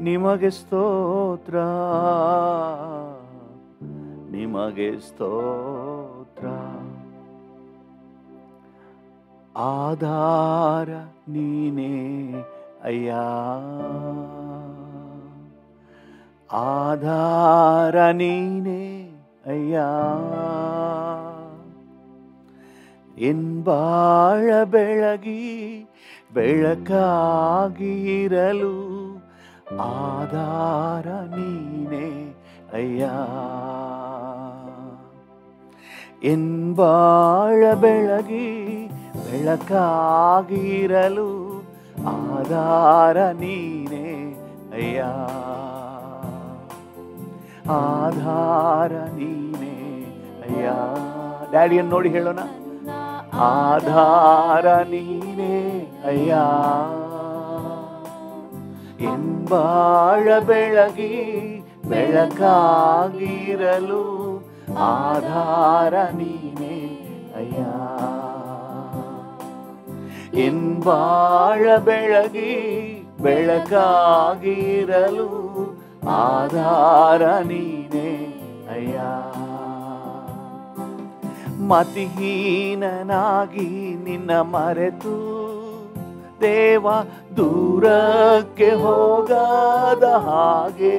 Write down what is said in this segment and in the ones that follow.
ನಿಮಗೆ ಸ್ತೋತ್ರ, ನಿಮಗೆ ಸ್ತೋತ್ರ. ಆಧಾರ ನೀನೇ ಅಯ್ಯ, ಆಧಾರ ನೀನೇ ಅಯ್ಯ. ಎನ್ ಬಾಳ ಬೆಳಗಿ ಬೆಳಕಾಗಿರಲು ಆಧಾರ ನೀನೇ ಅಯ್ಯ. ಎನ್ ಬಾಳ ಬೆಳಗಿ ಬೆಳಕಾಗಿರಲು ಆಧಾರ ನೀನೇ ಅಯ್ಯ, ಆಧಾರ ನೀನೇ ಅಯ್ಯ. ಡ್ಯಾಡಿಯನ್ನು ನೋಡಿ ಹೇಳೋಣ, ಆಧಾರ ನೀನೇ ಅಯ್ಯ. ಎನ್ ಬಾಳ ಬೆಳಗಿ ಬೆಳಕಾಗಿರಲು ಆಧಾರ ನೀನೇ ಅಯ್ಯ. ಎನ್ ಬಾಳ ಬೆಳಗಿ ಬೆಳಕಾಗಿರಲು ಆಧಾರ ನೀನೇ ಅಯ್ಯ. ಮತಿಹೀನನಾಗಿ ನಿನ್ನ ಮರೆತು ದೇವ ದೂರಕ್ಕೆ ಹೋಗದ ಹಾಗೆ,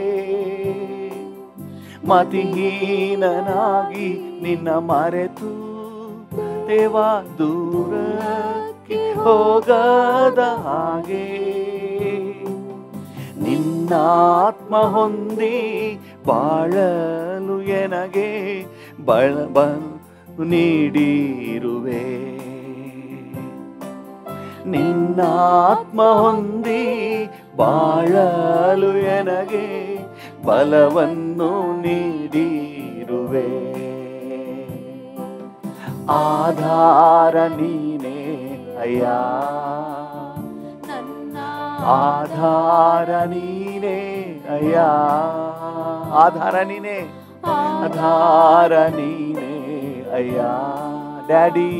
ಮತಿಹೀನನಾಗಿ ನಿನ್ನ ಮರೆತು ದೇವ ದೂರಕ್ಕೆ ಹೋಗದ ಹಾಗೆ, ನಿನ್ನಾತ್ಮ ಹೊಂದಿ ಬಾಳಲು ಎನಗೆ ಬಳ ನೀಡಿರುವೆ. ನಿನ್ನಾತ್ಮ ಹೊಂದಿ ಬಾಳಲು ಎನಗೆ ಬಲವನ್ನು ನೀಡಿರುವೆ. ಆಧಾರ ನೀನೇ ಅಯ್ಯ, ಆಧಾರ ನೀನೇ ಅಯ್ಯ, ಆಧಾರ ನೀನೇ, ಆಧಾರ ನೀನೇ ಅಯ್ಯ. ಡ್ಯಾಡಿ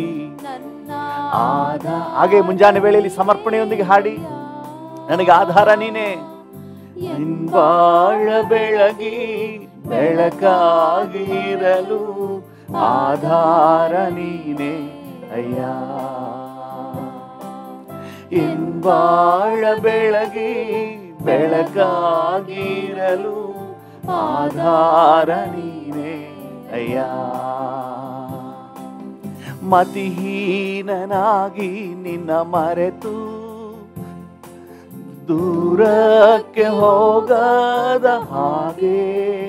ಹಾಗೆ ಮುಂಜಾನೆ ವೇಳೆಯಲ್ಲಿ ಸಮರ್ಪಣೆಯೊಂದಿಗೆ ಹಾಡಿ, ನನಗೆ ಆಧಾರ ನೀನೇ. ನಿನ್ಬಾಳ ಬೆಳಗಿ ಬೆಳಕಾಗಿರಲು ಆಧಾರ ನೀನೇ ಅಯ್ಯ. ಇನ್ಬಾಳ ಬೆಳಗಿ ಬೆಳಕಾಗಿರಲು ಆಧಾರ ನೀನೇ ಅಯ್ಯ. ಮತಿಹೀನನಾಗಿ ನಿನ್ನ ಮರೆತು ದೂರಕ್ಕೆ ಹೋಗದ ಹಾಗೆ,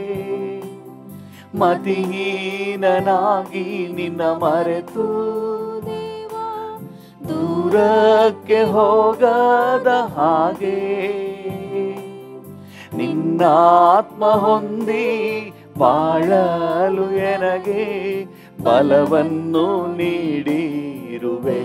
ಮತಿಹೀನನಾಗಿ ನಿನ್ನ ಮರೆತು ದೂರಕ್ಕೆ ಹೋಗದ ಹಾಗೆ, ನಿನ್ನಾತ್ಮ ಹೊಂದಿ ಬಾಳಲು ಎನಗೆ ಬಲವನ್ನು ನೀಡಿರುವೆ.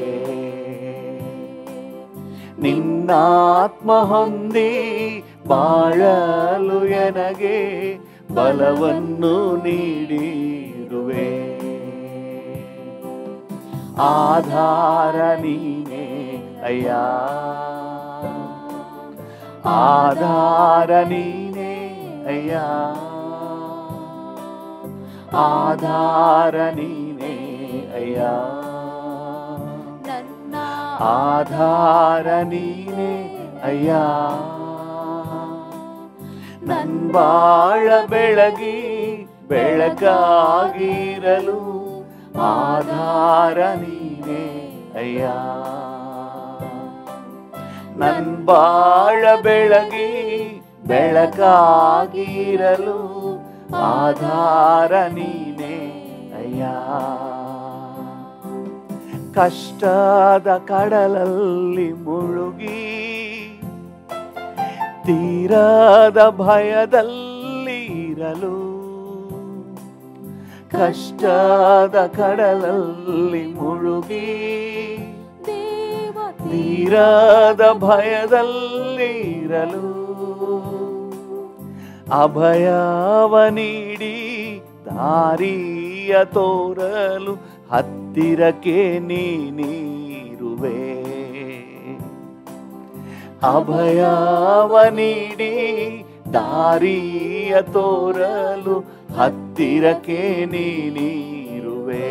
ನಿನ್ನಾತ್ಮ ಹೊಂದಿ ಬಾಳಲು ಎನಗೆ ಬಲವನ್ನು ನೀಡಿರುವೆ. ಆಧಾರ ನೀನೇ ಅಯ್ಯ, ಆಧಾರ ನೀನೇ ಅಯ್ಯ, ಆಧಾರ ನೀನೇ ಅಯ್ಯ, ಆಧಾರ ನೀನೇ ಅಯ್ಯ. ನನ್ ಬಾಳ ಬೆಳಗಿ ಬೆಳಕಾಗಿರಲು ಆಧಾರ ನೀನೇ ಅಯ್ಯ. ನನ್ ಬಾಳ ಬೆಳಗಿ ಬೆಳಕಾಗಿರಲು ಆಧಾರ ನೀನೇ ಅಯ್ಯ. ಕಷ್ಟದ ಕಡಲಲ್ಲಿ ಮುಳುಗಿ ತೀರದ ಭಯದಲ್ಲಿ ಇರಲು, ಕಷ್ಟದ ಕಡಲಲ್ಲಿ ಮುಳುಗಿ ತೀರದ ಭಯದಲ್ಲಿ ಇರಲು, ಅಭಯವ ನೀಡಿ ದಾರಿಯ ತೋರಲು ಹತ್ತಿರಕ್ಕೆ ನೀನಿರುವೆ. ಅಭಯವ ನೀಡಿ ದಾರಿಯ ತೋರಲು ಹತ್ತಿರಕ್ಕೆ ನೀನಿರುವೆ.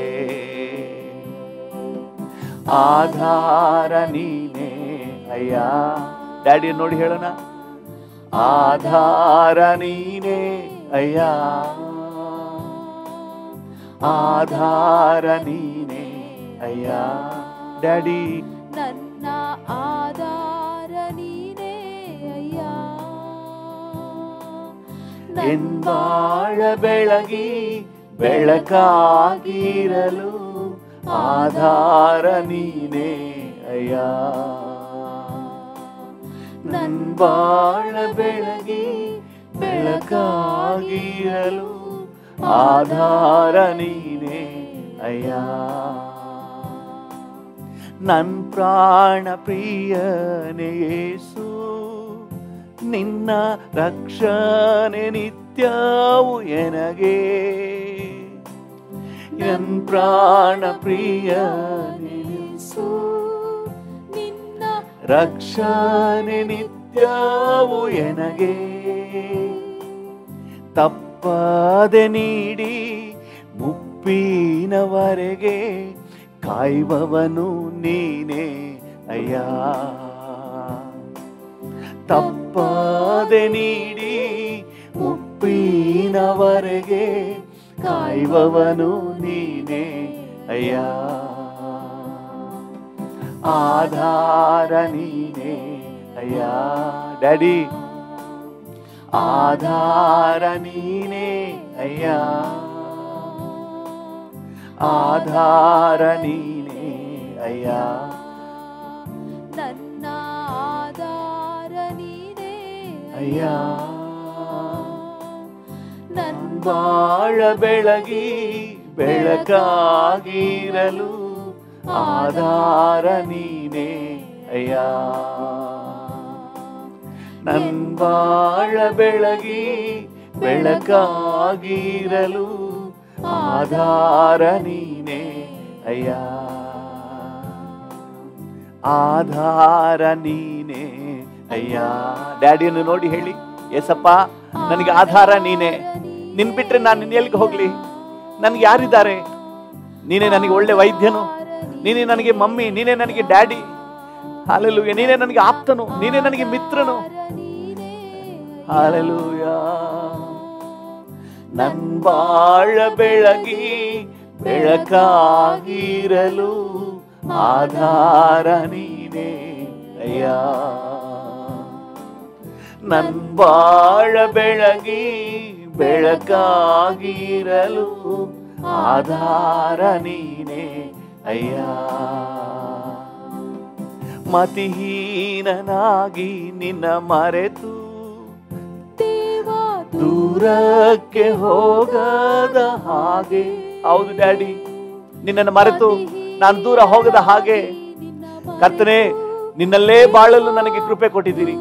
ಆಧಾರ ನೀನೇ ಅಯ್ಯ. ಡ್ಯಾಡಿ ನೋಡಿ ಹೇಳೋಣ, ಆಧಾರ ನೀನೇ ಅಯ್ಯ, ಆಧಾರ ನೀನೇ ಅಯ್ಯ. ಡ್ಯಾಡಿ ನನ್ನ ಆಧಾರ ನೀನೇ ಅಯ್ಯ. ಎಂದಾಳ ಬೆಳಗಿ ಬೆಳಕಾಗಿರಲು ಆಧಾರ ನೀನೇ ಅಯ್ಯ. ನನ್ಬಾಳ ಬೆಳಗಿ ಬೆಳಕಾಗಿರಲು ಆಧಾರ ನೀನೇ ಅಯ್ಯ. ನನ್ ಪ್ರಾಣ ಪ್ರಿಯನೇ ಯೇಸು, ನಿನ್ನ ರಕ್ಷಣೆ ನಿತ್ಯವೂ ಎನಗೆ. ನನ್ ಪ್ರಾಣ ಪ್ರಿಯನೇ ಯೇಸು, ನಿನ್ನ ರಕ್ಷಣೆ ನಿತ್ಯವೂ ಎನಗೆ. ತಪ್ಪದೆ ನೀಡಿ ಮುಪ್ಪಿನವರೆಗೆ ಕಾಯುವವನು ನೀನೇ ಅಯ್ಯ. ತಪ್ಪದೆ ನೀಡಿ ಮುಪ್ಪಿನವರೆಗೆ ಕಾಯುವವನು ನೀನೇ ಅಯ್ಯ. ಆಧಾರ ನೀನೇ ಅಯ್ಯ. ಡ್ಯಾಡಿ ಆಧಾರ ನೀನೇ ಅಯ್ಯ, ಆಧಾರ ನೀನೇ ಅಯ್ಯ. ನನ್ನ ಆಧಾರ ನೀನೇ ಅಯ್ಯ. ನನ್ಬಾಳ ಬೆಳಗಿ ಬೆಳಕಾಗಿರಲು ಆಧಾರ ನೀನೇ ಅಯ್ಯ. ನನ್ಬಾಳ ಬೆಳಗಿ ಬೆಳಕಾಗಿರಲು ಆಧಾರ ನೀನೇ ಅಯ್ಯ. ಆಧಾರ ನೀನೇ ಅಯ್ಯ. ಡ್ಯಾಡಿಯನ್ನು ನೋಡಿ ಹೇಳಿ, ಏಸಪ್ಪ ನನಗೆ ಆಧಾರ ನೀನೆ. ನಿನ್ ಬಿಟ್ರೆ ನಾನು ನಿನ್ನ ಎಲ್ಲಿಗೆ ಹೋಗ್ಲಿ? ನನ್ಗೆ ಯಾರಿದ್ದಾರೆ? ನೀನೇ ನನಗೆ ಒಳ್ಳೆ ವೈದ್ಯನು, ನೀನೇ ನನಗೆ ಮಮ್ಮಿ, ನೀನೇ ನನಗೆ ಡ್ಯಾಡಿ. ಹಾಲೆಲೂಯ. ನೀನೇ ನನಗೆ ಆಪ್ತನು, ನೀನೇ ನನಗೆ ಮಿತ್ರನು. ಹಾಲೆಲೂಯ. ನನ್ಬಾಳ ಬೆಳಗಿ ಬೆಳಕಾಗಿರಲು ಆಧಾರ ನೀನೇ ಅಯ್ಯ. ನನ್ಬಾಳ ಬೆಳಗಿ ಬೆಳಕಾಗಿರಲು ಆಧಾರ ನೀನೇ ಅಯ್ಯ. ಮತಿಹೀನನಾಗಿ ನಿನ್ನ ಮರೆತು ದೂರಕ್ಕೆ ಹೋಗದ ಹಾಗೆ. ಹೌದು ಡ್ಯಾಡಿ, ನಿನ್ನನ್ನು ಮರೆತು ನಾನು ದೂರ ಹೋಗದ ಹಾಗೆ ಕರ್ತನೇ ನಿನ್ನಲ್ಲೇ ಬಾಳಲು ನನಗೆ ಕೃಪೆ ಕೊಟ್ಟಿದ್ದೀರಿ.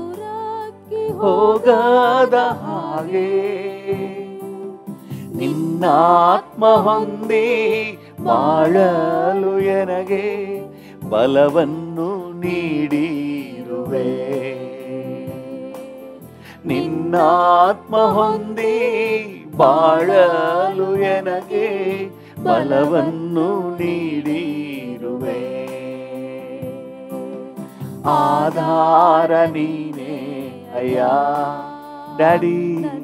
ಹೋಗದ ಹಾಗೆ ನಿನ್ನಾತ್ಮ ಹೊಂದಿ ಬಾಳಲು ಎನಗೆ ಬಲವನ್ನು ನೀಡಿರುವೆ. ನಿನ್ನಾತ್ಮ ಹೊಂದಿ ಬಾಳಲು ಎನಗೆ ಬಲವನ್ನು ನೀಡಿರುವೆ. ಆಧಾರ ನೀನೇ ಅಯ್ಯ. ಡ್ಯಾಡಿ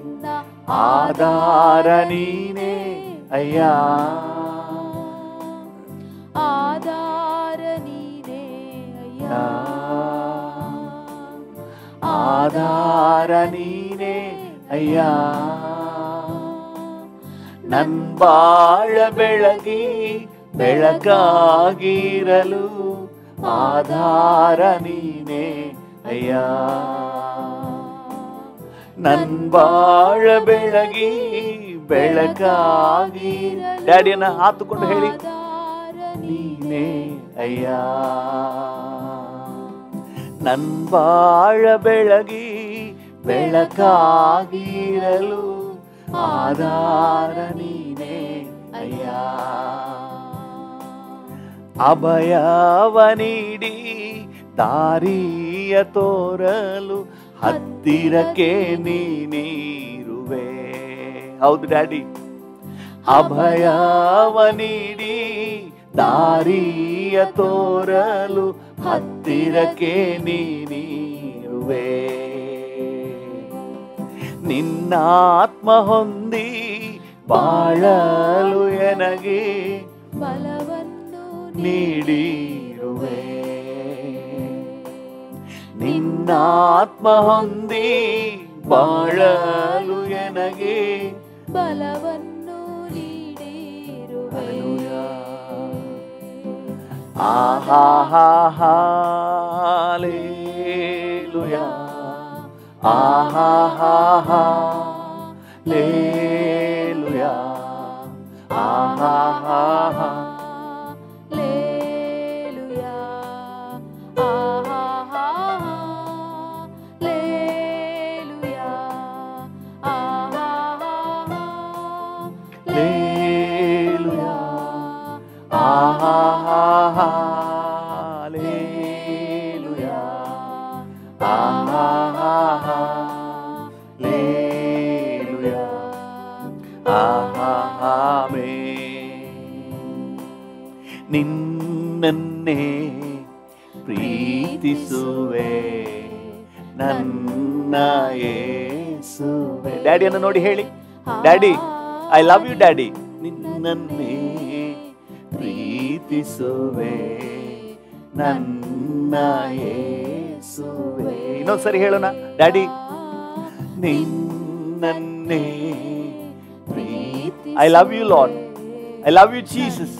ಆಧಾರ ನೀನೇ ಅಯ್ಯ. ಆಧಾರ ನೀನೇ ಅಯ್ಯ. ಆಧಾರ ನೀನೇ ಅಯ್ಯ. ನನ್ಬಾಳ ಬೆಳಗಿ ಬೆಳಕಾಗಿರಲು ಆಧಾರ ನೀನೇ ಅಯ್ಯ. ನನ್ಬಾಳ ಬೆಳಗಿ ಬೆಳಕಾಗಿ. ಡ್ಯಾಡಿಯನ್ನ ಹಾತುಕೊಂಡು ಹೇಳಿ, ನೀನೇ ಅಯ್ಯ. ನನ್ಬಾಳ ಬೆಳಗಿ ಬೆಳಕಾಗಿರಲು ಆಧಾರ ನೀನೇ ಅಯ್ಯ. ಅಭಯವ ನೀಡಿ ದಾರಿಯ ತೋರಲು ಹತ್ತಿರಕ್ಕೆ ನೀನಿರುವೆ. ಹೌದು ಡ್ಯಾಡಿ, ಅಭಯವ ನೀಡಿ ದಾರಿಯ ತೋರಲು ಹತ್ತಿರಕ್ಕೆ ನೀನಿರುವೆ. ನಿನ್ನಾತ್ಮ ಹೊಂದಿ ಬಾಳಲು ಎನಗೆ ಬಲವನ್ನು ನೀಡಿರುವೆ. ನಿನ್ನಾತ್ಮ ಹೊಂದಿ ಬಾಳಲು ಎನಗೆ ಬಲವನ್ನು ನೀಡಿರುವೆ. ಆಹಾ ಹಾಲೇಲುಯಾ, ಆಹಾ ಹಾಲೇಲುಯಾ, ಆಹಾ ಲೇಲುಯಾ, ಆಹಾ ಲೇಲುಯಾ, ಆಹಾ ಲೇಲುಯಾ, ಆಹಾ ಲೇಲುಯಾ, ಆಹಾ ಲೇಲುಯಾ, ಆಹಾ ನಿನ್ನನ್ನೇ ಪ್ರೀತಿಸುವೆ ನನ್ನ ಯೇಸುವೆ. ಡ್ಯಾಡಿಯನ್ನು ನೋಡಿ ಹೇಳಿ, daddy I love you daddy. ನಿನ್ನನ್ನೇ ಪ್ರೀತಿಸುವೆ ನನ್ನ ಯೇಸುವೆ. ಇನ್ನೊಂದ್ಸರಿ ಹೇಳೋಣ, ಡ್ಯಾಡಿ ನಿನ್ನನ್ನೇ ಪ್ರೀತಿ. I love you Lord, I love you Jesus.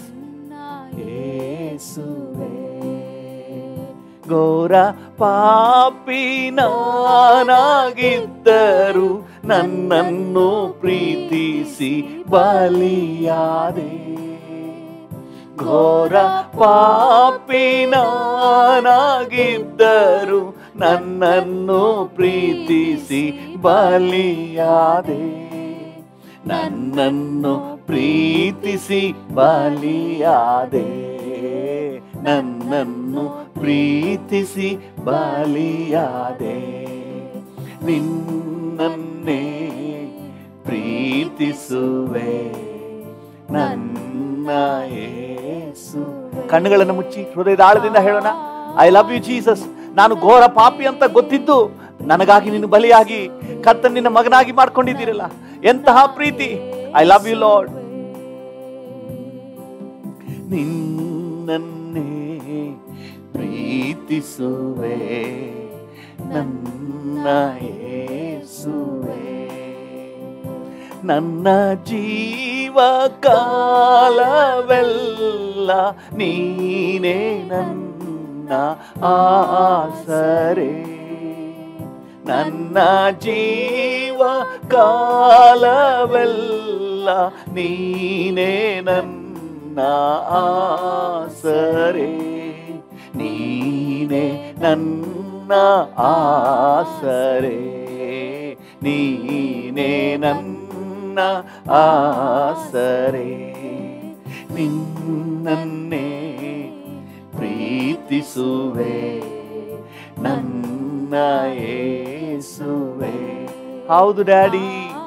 ಯೇಸುವೆ, ಘೋರ ಪಾಪಿ ನಾನಾಗಿದ್ದರು ನನ್ನನ್ನು ಪ್ರೀತಿಸಿ ಬಲಿಯಾದೆ. ಘೋರ ಪಾಪಿ ನಾನಾಗಿದ್ದರು ನನ್ನನ್ನು ಪ್ರೀತಿಸಿ ಬಲಿಯಾದೆ. ನನ್ನನ್ನು ಪ್ರೀತಿಸಿ ಬಲಿಯಾದೆ. ನನ್ನನ್ನು ಪ್ರೀತಿಸಿ ಬಲಿಯಾದೆ. ನಿನ್ನನ್ನೇ ಪ್ರೀತಿಸುವೆ ನನ್ನ ಯೇಸು. ಕಣ್ಣುಗಳನ್ನು ಮುಚ್ಚಿ ಹೃದಯದ ಆಳದಿಂದ ಹೇಳೋಣ, ಐ ಲವ್ ಯು ಜೀಸಸ್. ನಾನು ಘೋರ ಪಾಪಿ ಅಂತ ಗೊತ್ತಿದ್ದು ನನಗಾಗಿ ನೀನು ಬಲಿಯಾಗಿ ಕರ್ತನ ನಿನ್ನ ಮಗನಾಗಿ ಮಾಡ್ಕೊಂಡಿದ್ದೀರಲ್ಲ, ಎಂತಹ ಪ್ರೀತಿ. I love you Lord. ನಿನ್ನನ್ನೇ ಪ್ರೀತಿಸುವೆ ನನ್ನ ಯೇಸುವೆ. ನನ್ನ ಜೀವ ಕಾಲವೆಲ್ಲ ನೀನೇ ನನ್ನ ಆಸರೆ. ನನ್ನ ಜೀವ ಕಾಲವೆಲ್ಲ ನೀನೇ ನನ್ನ ಆಸರೆ. ನೀನೇ ನನ್ನ ಆಸರೆ. ನೀನೇ ನನ್ನ ಆಸರೆ. ನಿನ್ನನ್ನೇ ಪ್ರೀತಿಸುವೆ ನನ್ನ ಯೇಸುವೆ. ಹೌದು ಡ್ಯಾಡಿ,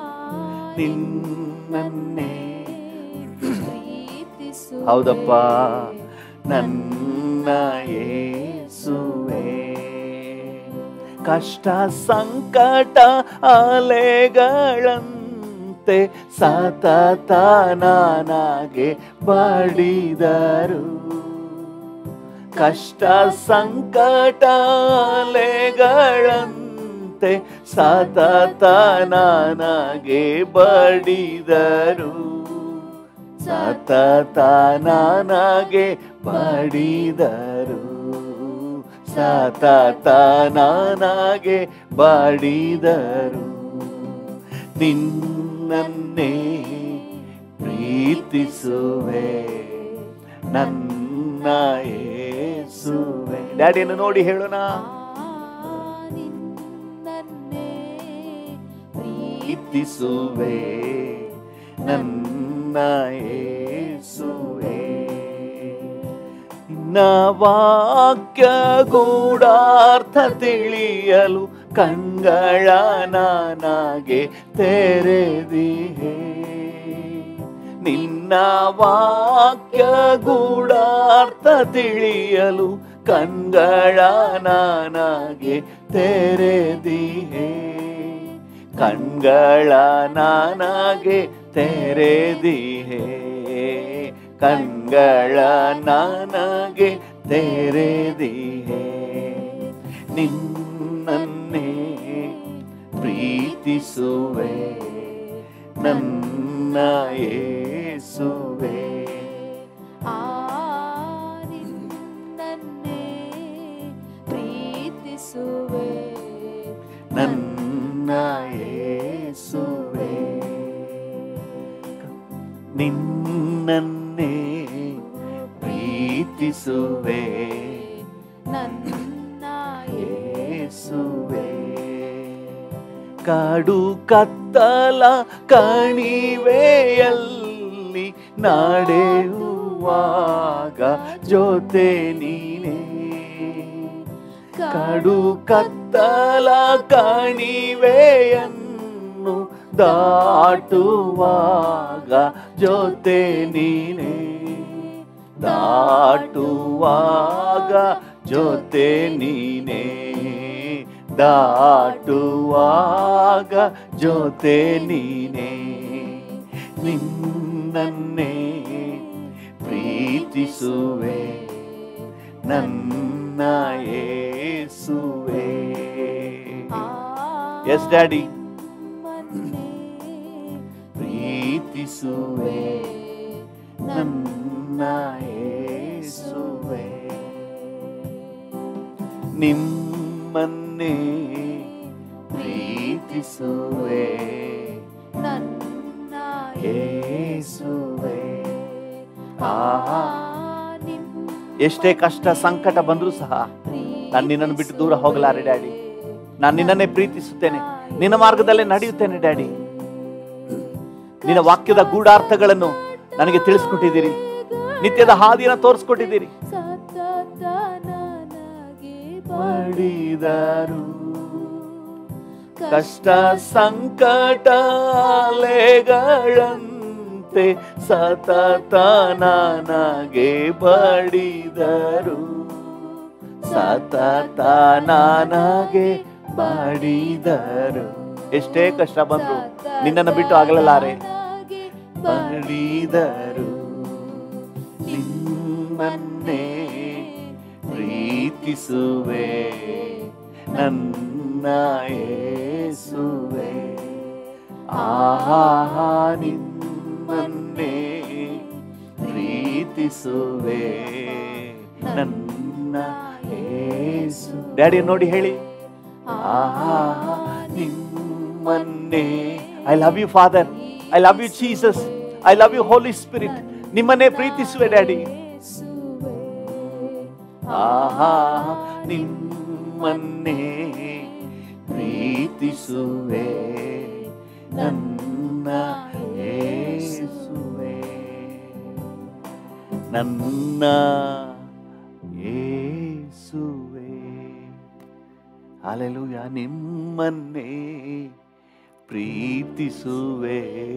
ನಿನ್ನನ್ನೇ. ಹೌದಪ್ಪ, ನನ್ನ ಯೇಸುವೆ. ಕಷ್ಟ ಸಂಕಟ ಅಲೆಗಳಂತೆ ಸತತ ನನಗೆ ಬಡಿದರು. ಕಷ್ಟ ಸಂಕಟ ಅಲೆಗಳಂತೆ ಸತತ ನನಗೆ ಬಡಿದರು. ಸತತ ನನಗೆ ಬಡಿದರು. ಸತತ ನನಗೆ ಬಡಿದರು. ನಿನ್ನನ್ನೇ ಪ್ರೀತಿಸುವೆ ನನ್ನ ಯೇಸುವೆ. ಡ್ಯಾಡಿಯನ್ನು ನೋಡಿ ಹೇಳೋಣ, ನಿನ್ನನ್ನೇ ಪ್ರೀತಿಸುವೆ ನನ್ನ ಯೇಸುವೆ. ವಾಕ್ಯ ಗೂಢಾರ್ಥ ತಿಳಿಯಲು ಕಂಗಳ ನನಗೆ ತೆರೆದಿಹೆ. ನಿನ್ನ ವಾಕ್ಯ ಗೂಢಾರ್ಥ ತಿಳಿಯಲು ಕಣ್ಗಳ ನನಗೆ ತೆರೆದಿಹೆ. ಕಣ್ಗಳ ನನಗೆ ತೆರೆದಿಹೆ. ಕಣ್ಗಳ ನನಗೆ ತೆರೆದಿಹೆ. ನಿನ್ನನ್ನೇ ಪ್ರೀತಿಸುವೆ ನನ್ನ ಯೇಸುವೆ. ನಿನ್ನನ್ನೇ ಪ್ರೀತಿಸುವೆ ನನ್ನ ಯೇಸುವೆ. ನಿನ್ನನ್ನೇ ಪ್ರೀತಿಸುವೆ ನನ್ನ ಯೇಸುವೆ. ಕಾಡು ಕತ್ತಲ ಕಣಿವೆಯಲ್ಲಿ ನಡೆಯುವಾಗ ಜೊತೆ ನೀನೇ. ಕಾಡು ಕತ್ತಲ ಕಣಿವೆಯನ್ನು ದಾಟುವಾಗ ಜೊತೆ ನೀನೇ. ದಾಟುವಾಗ ಜೊತೆ ನೀನೇ. ದಾಟುವಾಗ ಜೊತೆ ನೀನೇ. ನಿನ್ನನ್ನೇ ಪ್ರೀತಿಸುವೆ ನನ್ನ ಯೇಸುವೆ. ಎಸ್ ಡ್ಯಾಡಿ, ಪ್ರೀತಿಸುವೆ ನನ್ನ ಯೇಸುವೆ. ನಿಮ್ಮನ್ನೇ ಪ್ರೀತಿಸುವೆ ನನ್ನ ಯೇಸುವೆ. ಎಷ್ಟೇ ಕಷ್ಟ ಸಂಕಟ ಬಂದರೂ ಸಹ ನಾನು ನಿನ್ನನ್ನು ಬಿಟ್ಟು ದೂರ ಹೋಗಲಾರೆ ಡ್ಯಾಡಿ. ನಾನು ನಿನ್ನನ್ನೇ ಪ್ರೀತಿಸುತ್ತೇನೆ, ನಿನ್ನ ಮಾರ್ಗದಲ್ಲೇ ನಡೆಯುತ್ತೇನೆ ಡ್ಯಾಡಿ. ನಿನ್ನ ವಾಕ್ಯದ ಗೂಢಾರ್ಥಗಳನ್ನು ನನಗೆ ತಿಳಿಸ್ಕೊಟ್ಟಿದ್ದೀರಿ, ನಿತ್ಯದ ಹಾದಿಯನ್ನು ತೋರಿಸ್ಕೊಟ್ಟಿದ್ದೀರಿ. ಪಡಿದರು ಕಷ್ಟ ಸಂಕಟ ಅಲೆಗಳಂತೆ ಸತತ ನನಗೆ ಬಡಿದರು. ಸತತ ನನಗೆ ಬಡಿದರು. ಎಷ್ಟೇ ಕಷ್ಟ ಬಂದ್ರು ನಿನ್ನನ್ನು ಬಿಟ್ಟು ಆಗಲಾರೆ. ಬಡಿದರು. ನಿಮ್ಮನ್ನೇ ಪ್ರೀತಿಸುವೆ ನನ್ನ ಯೇಸುವೆ. ನಿಮ್ಮನ್ನೇ ಪ್ರೀತಿಸುವೆ ನನ್ನ ಯೇಸು. ಡ್ಯಾಡಿ ನೋಡಿ ಹೇಳಿ, ನಿಮ್ಮನ್ನೇ. I love you father, I love you Jesus, I love you holy spirit. ನಿಮ್ಮನ್ನೇ ಪ್ರೀತಿಸುವೆ ಡ್ಯಾಡಿ. ನಿಮ್ಮನ್ನೇ ಪ್ರೀತಿಸುವೆ ನನ್ನ ಯೇಸುವೆ. ನನ್ನ ಯೇಸುವೆ. ಹಲ್ಲೆಲೂಯ. ನಿಮ್ಮನ್ನೇ ಪ್ರೀತಿಸುವೆ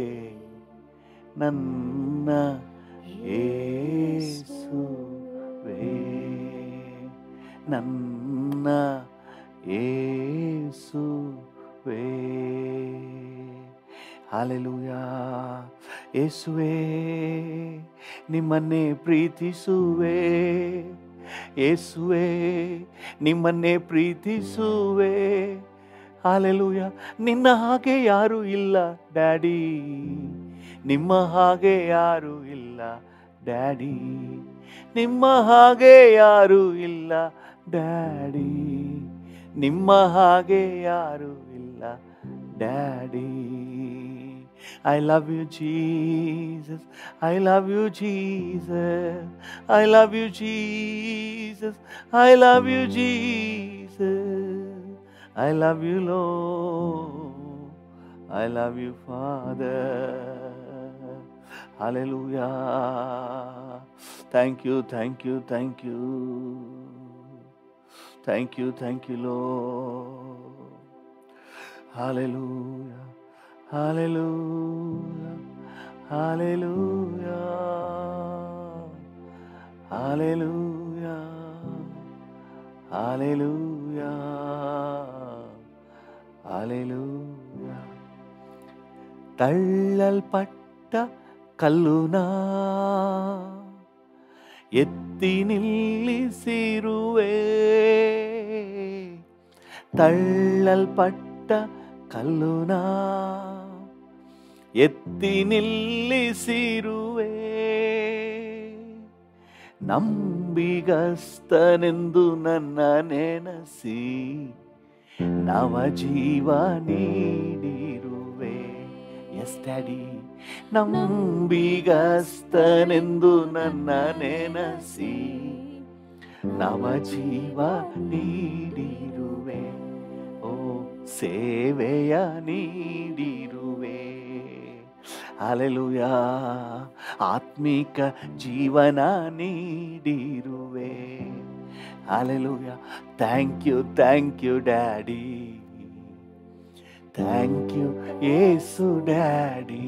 ನನ್ನ ಯೇಸುವೆ. ನನ್ನ ಯೇಸುವೆ. ಹಲ್ಲೆಲೂಯ. ಯೇಸುವೆ, ನಿಮ್ಮನ್ನೇ ಪ್ರೀತಿಸುವೆ. ಯೇಸುವೆ, ನಿಮ್ಮನ್ನೇ ಪ್ರೀತಿಸುವೆ. ಹಲ್ಲೆಲೂಯ. ನಿನ್ನ ಹಾಗೆ ಯಾರು ಇಲ್ಲ ಡ್ಯಾಡಿ, ನಿಮ್ಮ ಹಾಗೆ ಯಾರು ಇಲ್ಲ ಡ್ಯಾಡಿ, ನಿಮ್ಮ ಹಾಗೆ ಯಾರು ಇಲ್ಲ ಡ್ಯಾಡಿ, ನಿಮ್ಮ ಹಾಗೆ ಯಾರು ಇಲ್ಲ daddy. I love you Jesus, I love you Jesus, I love you Jesus, I love you Jesus, I love you Lord, I love you Father. Hallelujah. Thank you, thank you, thank you. Thank you, Lord. Hallelujah, hallelujah, hallelujah, hallelujah, hallelujah, hallelujah. ತಳ್ಳಲ್ಪಟ್ಟ ಕಲ್ಲುನ ಎತ್ತಿ ನಿಲ್ಲಿಸಿರುವೆ, ತಳ್ಳಲ್ಪಟ್ಟ ಕಲ್ಲುನ ಎತ್ತಿ ನಿಲ್ಲಿಸಿರುವೆ, ನಂಬಿಗಸ್ತನೆಂದು ನನ್ನ ನೆನಸಿ ನವ ಜೀವ ನೀಡಿರುವೆ. ಎಸ್ ಡ್ಯಾಡಿ, ನಂಬಿಗಸ್ತನೆಂದು ನನ್ನ ನೆನಸಿ ನವ ಜೀವ ನೀಡಿರುವೆ, ಓ ಸೇವೆಯ ನೀಡಿರುವೆ. ಹಲ್ಲೆಲೂಯಾ, ಆತ್ಮಿಕ ಜೀವನ ನೀಡಿರುವೆ. Hallelujah, thank you daddy, thank you Yesu daddy,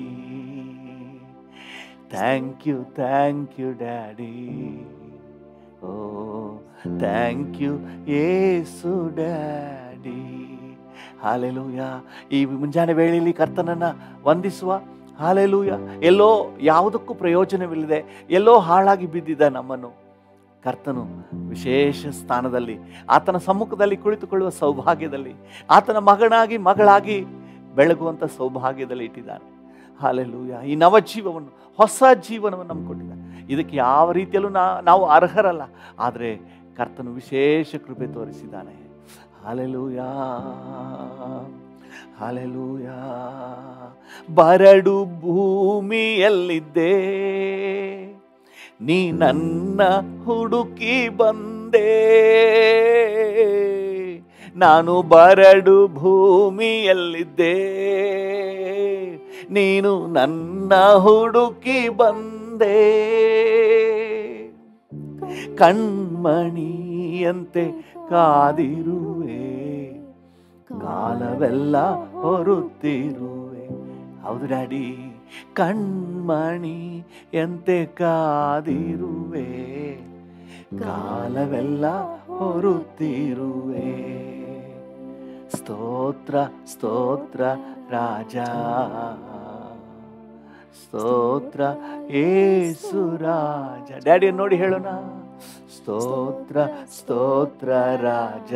thank you daddy, oh thank you Yesu daddy. Hallelujah, ಈ ಮುಂಜಾನೆ ವೇಳೆಯಲ್ಲಿ ಕರ್ತನನ್ನ ವಂದಿಸುವ. ಹಲ್ಲೆಲೂಯಾ, ಎಲ್ಲೋ ಯಾವುದಕ್ಕೂ ಪ್ರಯೋಜನವಿಲ್ಲದೆ ಎಲ್ಲೋ ಹಾಳಾಗಿ ಬಿದ್ದಿದ್ದ ನಮ್ಮನ್ನು ಕರ್ತನು ವಿಶೇಷ ಸ್ಥಾನದಲ್ಲಿ, ಆತನ ಸಮ್ಮುಖದಲ್ಲಿ ಕುಳಿತುಕೊಳ್ಳುವ ಸೌಭಾಗ್ಯದಲ್ಲಿ, ಆತನ ಮಗಳಾಗಿ ಬೆಳಗುವಂಥ ಸೌಭಾಗ್ಯದಲ್ಲಿ ಇಟ್ಟಿದ್ದಾನೆ. ಹಲ್ಲೆಲೂಯಾ, ಈ ನವ ಜೀವವನ್ನು, ಹೊಸ ಜೀವನವನ್ನು ನಮ್ಗೆ ಕೊಟ್ಟಿದ್ದಾನೆ. ಇದಕ್ಕೆ ಯಾವ ರೀತಿಯಲ್ಲೂ ನಾವು ಅರ್ಹರಲ್ಲ, ಆದರೆ ಕರ್ತನು ವಿಶೇಷ ಕೃಪೆ ತೋರಿಸಿದ್ದಾನೆ. Hallelujah, hallelujah. ಬರಡು ಭೂಮಿಯಲ್ಲಿದ್ದೆ, ನೀ ನನ್ನ ಹುಡುಕಿ ಬಂದೆ, ನಾನು ಬರಡು ಭೂಮಿಯಲ್ಲಿದ್ದೆ, ನೀನು ನನ್ನ ಹುಡುಕಿ ಬಂದೆ, ಕಣ್ಮಣಿಯಂತೆ ಕಾದಿರುವೆ, ಕಾಲವೆಲ್ಲ ಹೊರುತ್ತಿರುವೆ. ಹೌದು ಡ್ಯಾಡಿ, ಕಣ್ಮಣಿ ಎಂತೆ ಕಾದಿರುವೆ, ಕಾಲವೆಲ್ಲ ಹೊರುತ್ತಿರುವೆ. ಸ್ತೋತ್ರ ಸ್ತೋತ್ರ ರಾಜ, ಸ್ತೋತ್ರ ಯೇಸು ರಾಜ. ಡ್ಯಾಡಿಯನ್ನು ನೋಡಿ ಹೇಳೋಣ, ಸ್ತೋತ್ರ ಸ್ತೋತ್ರ ರಾಜ,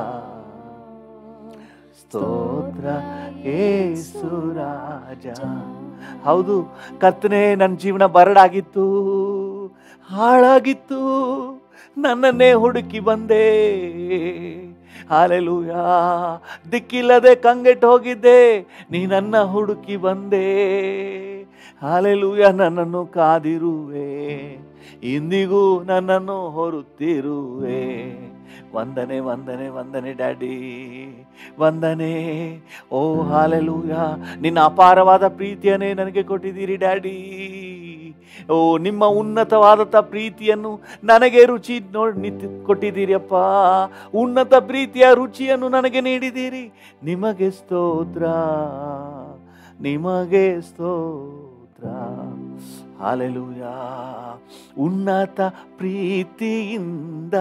ಸ್ತೋತ್ರ ಯೇಸು ರಾಜ. ಹೌದು ಕರ್ತನೇ, ನನ್ನ ಜೀವನ ಬರಡಾಗಿತ್ತು, ಹಾಳಾಗಿತ್ತು, ನನ್ನನ್ನೇ ಹುಡುಕಿ ಬಂದೆ. ಹಲ್ಲೆಲೂಯಾ, ದಿಕ್ಕಿಲ್ಲದೆ ಕಂಗೆಟ್ಟು ಹೋಗಿದ್ದೆ, ನೀ ನನ್ನ ಹುಡುಕಿ ಬಂದೆ. ಹಲ್ಲೆಲೂಯಾ, ನನ್ನನ್ನು ಕಾದಿರುವೆ, ಇಂದಿಗೂ ನನ್ನನ್ನು ಹೊರುತ್ತಿರುವೆ. ವಂದನೆ ವಂದನೆ ವಂದನೆ ಡ್ಯಾಡಿ, ವಂದನೆ. ಓ ಹಲ್ಲೆಲೂಯಾ, ನಿನ್ನ ಅಪಾರವಾದ ಪ್ರೀತಿಯನ್ನೇ ನನಗೆ ಕೊಟ್ಟಿದ್ದೀರಿ ಡ್ಯಾಡಿ. ಓ, ನಿಮ್ಮ ಉನ್ನತವಾದಂಥ ಪ್ರೀತಿಯನ್ನು ನನಗೆ ರುಚಿ ಕೊಟ್ಟಿದ್ದೀರಿ ಅಪ್ಪ. ಉನ್ನತ ಪ್ರೀತಿಯ ರುಚಿಯನ್ನು ನನಗೆ ನೀಡಿದ್ದೀರಿ. ನಿಮಗೆ ಸ್ತೋತ್ರ, ನಿಮಗೆ ಸ್ತೋತ್ರ. ಹಲ್ಲೆಲೂಯಾ, ಉನ್ನತ ಪ್ರೀತಿಯಿಂದ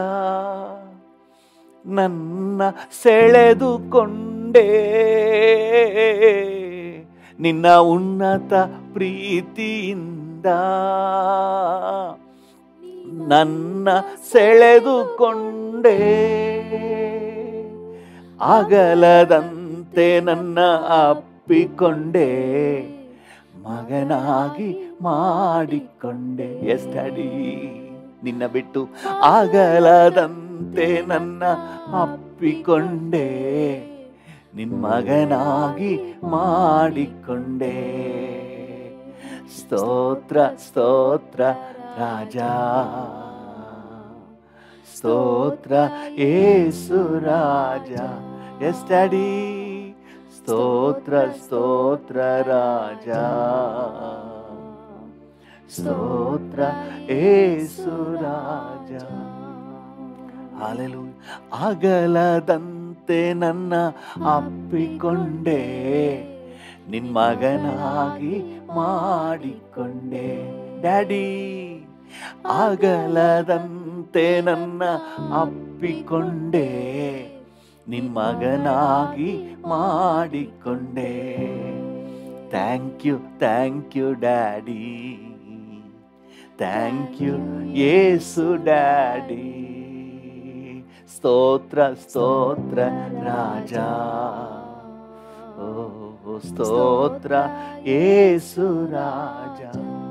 ನನ್ನ ಸೆಳೆದುಕೊಂಡೆ, ನಿನ್ನ ಉನ್ನತ ಪ್ರೀತಿಯಿಂದ ನನ್ನ ಸೆಳೆದುಕೊಂಡೆ, ಅಗಲದಂತೆ ನನ್ನ ಅಪ್ಪಿಕೊಂಡೆ, ಮಗನಾಗಿ ಮಾಡಿಕೊಂಡೆ. ಎಸ್ ಡ್ಯಾಡಿ, ನಿನ್ನ ಬಿಟ್ಟು ಆಗಲದಂತೆ ನನ್ನ ಅಪ್ಪಿಕೊಂಡೆ, ನಿನ್ನ ಮಗನಾಗಿ ಮಾಡಿಕೊಂಡೆ. ಸ್ತೋತ್ರ ಸ್ತೋತ್ರ ರಾಜ, ಸ್ತೋತ್ರ ಯೇಸು ರಾಜ. ಎಸ್ ಡ್ಯಾಡಿ, ಸ್ತೋತ್ರ ಸ್ತೋತ್ರ ರಾಜ. ಸ್ತೋತ್ರ ಯೇಸು ರಾಜ. ಹಾಲೆಲೂಯ. ಅಗಲದಂತೆ ನನ್ನ ಅಪ್ಪಿಕೊಂಡೆ, ನಿನ್ ಮಗನಾಗಿ ಮಾಡಿಕೊಂಡೆ. ಡ್ಯಾಡಿ, ಅಗಲದಂತೆ ನನ್ನ ಅಪ್ಪಿಕೊಂಡೆ, ನಿನ್ ಮಗನಾಗಿ ಮಾಡಿಕೊಂಡೆ. Thank you daddy, thank you Yesu daddy. ಸ್ತೋತ್ರ ಸ್ತೋತ್ರ ರಾಜ, ಓ ಸ್ತೋತ್ರ ಯೇಸು ರಾಜ.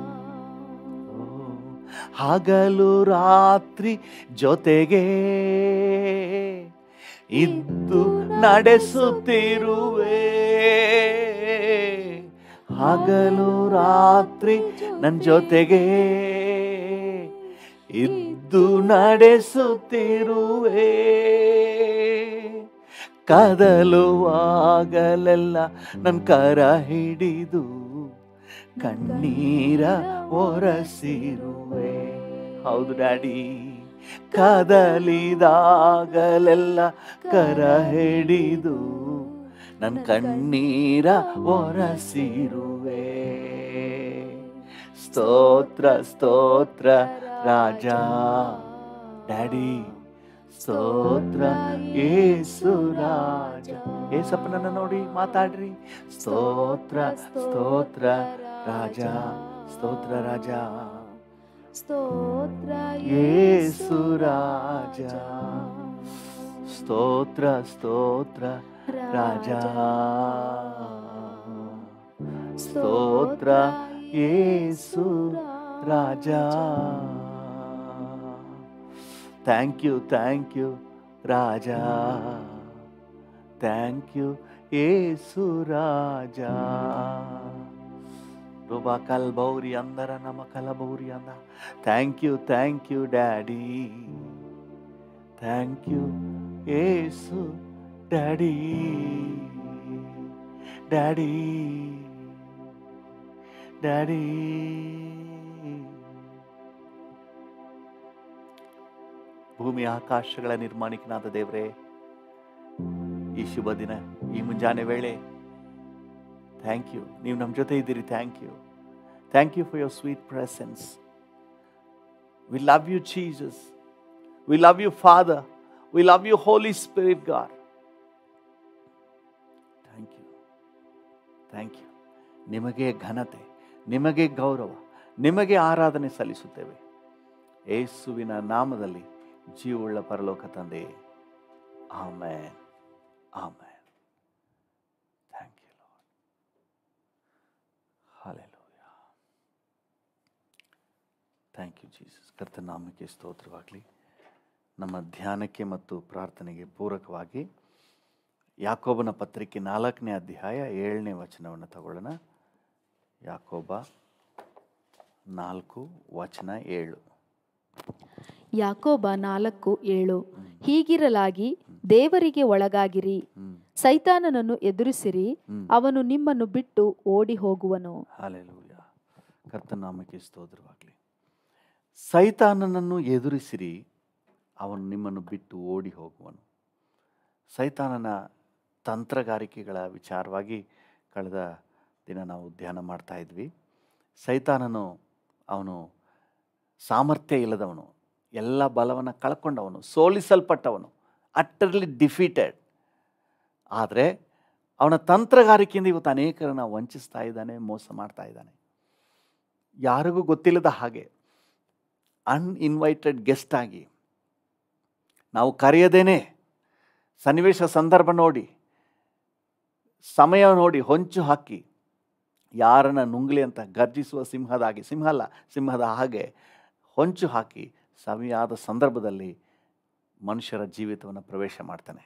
ಹಗಲು ರಾತ್ರಿ ಜೊತೆಗೆ ಇದ್ದು ನಡೆಸುತ್ತಿರುವೆ, ಹಗಲು ರಾತ್ರಿ ನನ್ನ ಜೊತೆಗೆ ಇದ್ದು ನಡೆಸುತ್ತಿರುವೆ. ಕದಲುವಾಗಲೆಲ್ಲ ನನ್ನ ಕರ ಹಿಡಿದು ಕಣ್ಣೀರ ಒರೆಸಿರುವೆ. ಹೌದು ಡ್ಯಾಡಿ, ಕದಲಿದಾಗಲೆಲ್ಲ ಕರ ಹಿಡಿದು ನನ್ನ ಕಣ್ಣೀರ ಒರೆಸಿರುವೆ. ಸ್ತೋತ್ರ ಸ್ತೋತ್ರ ರಾಜ, ಡ್ಯಾಡಿ ಸ್ತೋತ್ರ ಯೇಸು ರಾಜ. ಏಸಪ್ಪನನ್ನ ನೋಡಿ ಮಾತಾಡ್ರಿ. ಸ್ತೋತ್ರ ಸ್ತೋತ್ರ ರಾಜ, ಸ್ತೋತ್ರ ರಾಜ, ಸ್ತೋತ್ರ ಯೇಸು ರಾಜ. ಸ್ತೋತ್ರ ಸ್ತೋತ್ರ ರಾಜ, ಸ್ತೋತ್ರ ಯೇಸು ರಾಜ. ಥ್ಯಾಂಕ್ ಯು ರಾಜ, ಥ್ಯಾಂಕ್ ಯು ಯೇಸು ರಾಜ. ರುಬಾ ಕಲ್ಬೌರಿ ಅಂದರ ನಮ ಕಲಬೌರಿ ಅಂದ. Thank you daddy, thank you Yesu daddy, daddy daddy. ಭೂಮಿ ಆಕಾಶಗಳ ನಿರ್ಮಾಣಿಕನಾದ ದೇವರೇ, ಈ ಶುಭ ದಿನ, ಈ ಮುಂಜಾನೆ ವೇಳೆ ಥ್ಯಾಂಕ್ ಯು. ನೀವು ನಮ್ಮ ಜೊತೆ ಇದ್ದೀರಿ. Thank you for your sweet presence. We love you Jesus, we love you father, we love you holy spirit God. Thank you. ನಿಮಗೆ ಘನತೆ, ನಿಮಗೆ ಗೌರವ, ನಿಮಗೆ ಆರಾಧನೆ ಸಲ್ಲಿಸುತ್ತೇವೆ ಯೇಸುವಿನ ನಾಮದಲ್ಲಿ, ಜೀವವುಳ್ಳ ಪರಲೋಕ ತಂದೆ. Amen, amen. Thank you Lord. Hallelujah. Thank you Jesus. ಕರ್ತನ ನಾಮಕ್ಕೆ ಸ್ತೋತ್ರವಾಗಲಿ. ನಮ್ಮ ಧ್ಯಾನಕ್ಕೆ ಮತ್ತು ಪ್ರಾರ್ಥನೆಗೆ ಪೂರಕವಾಗಿ ಯಾಕೋಬನ ಪತ್ರಿಕೆ 4ನೇ ಅಧ್ಯಾಯ 7ನೇ ವಚನವನ್ನು ತಗೊಳ್ಳೋಣ. ಯಾಕೋಬ 4:7. ಯಾಕೋಬ 4:7. ಹೀಗಿರಲಾಗಿ ದೇವರಿಗೆ ಒಳಗಾಗಿರಿ, ಸೈತಾನನನ್ನು ಎದುರಿಸಿರಿ, ಅವನು ನಿಮ್ಮನ್ನು ಬಿಟ್ಟು ಓಡಿ ಹೋಗುವನು. ಹಲ್ಲೆಲೂಯಾ. ಕರ್ತನ ನಾಮಕ್ಕೆ ಸ್ತೋತ್ರವಾಗಲಿ. ಸೈತಾನನನ್ನು ಎದುರಿಸಿರಿ, ಅವನು ನಿಮ್ಮನ್ನು ಬಿಟ್ಟು ಓಡಿ ಹೋಗುವನು. ಸೈತಾನನ ತಂತ್ರಗಾರಿಕೆಗಳ ವಿಚಾರವಾಗಿ ಕಳೆದ ದಿನ ನಾವು ಧ್ಯಾನ ಮಾಡ್ತಾ ಇದ್ವಿ. ಸೈತಾನನು ಅವನು ಸಾಮರ್ಥ್ಯ ಇಲ್ಲದವನು, ಎಲ್ಲ ಬಲವನ್ನು ಕಳ್ಕೊಂಡವನು, ಸೋಲಿಸಲ್ಪಟ್ಟವನು, ಅಟ್ಟರ್ಲಿ ಡಿಫೀಟೆಡ್. ಆದರೆ ಅವನ ತಂತ್ರಗಾರಿಕೆಯಿಂದ ಇವತ್ತು ಅನೇಕರನ್ನು ವಂಚಿಸ್ತಾ ಇದ್ದಾನೆ, ಮೋಸ ಮಾಡ್ತಾ ಇದ್ದಾನೆ. ಯಾರಿಗೂ ಗೊತ್ತಿಲ್ಲದ ಹಾಗೆ ಅನ್ಇನ್ವೈಟೆಡ್ ಗೆಸ್ಟ್ ಆಗಿ, ನಾವು ಕರೆಯದೇನೆ, ಸನ್ನಿವೇಶ ಸಂದರ್ಭ ನೋಡಿ, ಸಮಯ ನೋಡಿ ಹೊಂಚು ಹಾಕಿ ಯಾರನ್ನ ನುಂಗ್ಲಿ ಅಂತ ಗರ್ಜಿಸುವ ಸಿಂಹದ ಹಾಗೆ ಹೊಂಚು ಹಾಕಿ ಸವಿಯಾದ ಸಂದರ್ಭದಲ್ಲಿ ಮನುಷ್ಯರ ಜೀವಿತವನ್ನು ಪ್ರವೇಶ ಮಾಡ್ತಾನೆ.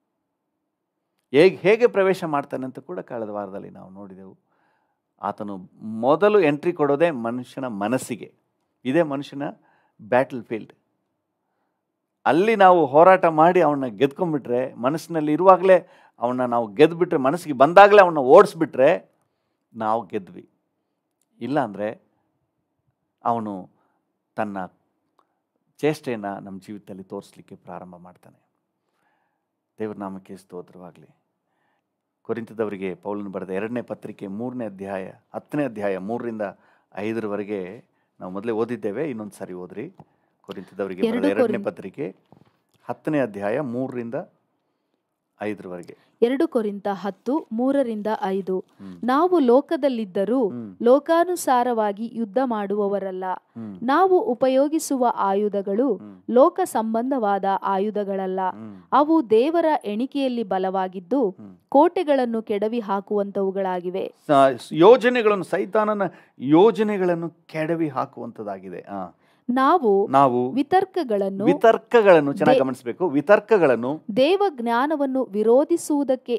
ಹೇಗೆ ಪ್ರವೇಶ ಮಾಡ್ತಾನೆ ಅಂತ ಕೂಡ ಕಳೆದ ವಾರದಲ್ಲಿ ನಾವು ನೋಡಿದೆವು. ಆತನು ಮೊದಲು ಎಂಟ್ರಿ ಕೊಡೋದೇ ಮನುಷ್ಯನ ಮನಸ್ಸಿಗೆ. ಇದೇ ಮನುಷ್ಯನ ಬ್ಯಾಟಲ್ ಫೀಲ್ಡ್. ಅಲ್ಲಿ ನಾವು ಹೋರಾಟ ಮಾಡಿ ಅವನ್ನ ಗೆದ್ಕೊಂಡ್ಬಿಟ್ರೆ, ಮನಸ್ಸಿನಲ್ಲಿ ಇರುವಾಗಲೇ ಅವನ್ನ ನಾವು ಗೆದ್ದುಬಿಟ್ರೆ, ಮನಸ್ಸಿಗೆ ಬಂದಾಗಲೇ ಅವನ್ನ ಓಡಿಸ್ಬಿಟ್ರೆ ನಾವು ಗೆದ್ವಿ. ಇಲ್ಲಾಂದರೆ ಅವನು ತನ್ನ ಚೇಷ್ಟೆಯನ್ನು ನಮ್ಮ ಜೀವಿತದಲ್ಲಿ ತೋರಿಸಲಿಕ್ಕೆ ಪ್ರಾರಂಭ ಮಾಡ್ತಾನೆ. ದೇವರ ನಾಮಕ್ಕೆ ಸ್ತೋತ್ರವಾಗಲಿ. ಕೊರಿಂಥದವರಿಗೆ ಪೌಲನು ಬರೆದ 2ನೇ ಪತ್ರಿಕೆ 3ನೇ ಅಧ್ಯಾಯ 10ನೇ ಅಧ್ಯಾಯ 3ರಿಂದ 5ರವರೆಗೆ ನಾವು ಮೊದಲೇ ಓದಿದ್ದೇವೆ. ಇನ್ನೊಂದು ಸಾರಿ ಓದ್ರಿ. ಕೊರಿಂಥದವರಿಗೆ ಬರೆದ 2ನೇ ಪತ್ರಿಕೆ 10ನೇ ಅಧ್ಯಾಯ 3ರಿಂದ 5ರವರೆಗೆ. 2 ಕೊರಿಂಥ 10:3-5. ನಾವು ಲೋಕದಲ್ಲಿದ್ದರೂ ಲೋಕಾನುಸಾರವಾಗಿ ಯುದ್ಧ ಮಾಡುವವರಲ್ಲ. ನಾವು ಉಪಯೋಗಿಸುವ ಆಯುಧಗಳು ಲೋಕ ಸಂಬಂಧವಾದ ಆಯುಧಗಳಲ್ಲ. ಅವು ದೇವರ ಎಣಿಕೆಯಲ್ಲಿ ಬಲವಾಗಿದ್ದು ಕೋಟೆಗಳನ್ನು ಕೆಡವಿ ಹಾಕುವಂತವುಗಳಾಗಿವೆ. ಯೋಜನೆಗಳನ್ನು, ಸೈತಾನನ ಯೋಜನೆಗಳನ್ನು ಕೆಡವಿ ಹಾಕುವಂತದ್ದಾಗಿದೆ. ನಾವು ವಿತರ್ಕಗಳನ್ನು ಚೆನ್ನಾಗಿ ಗಮನಿಸಬೇಕು. ವಿತರ್ಕಗಳನ್ನು, ದೇವ ಜ್ಞಾನವನ್ನು ವಿರೋಧಿಸುವುದಕ್ಕೆ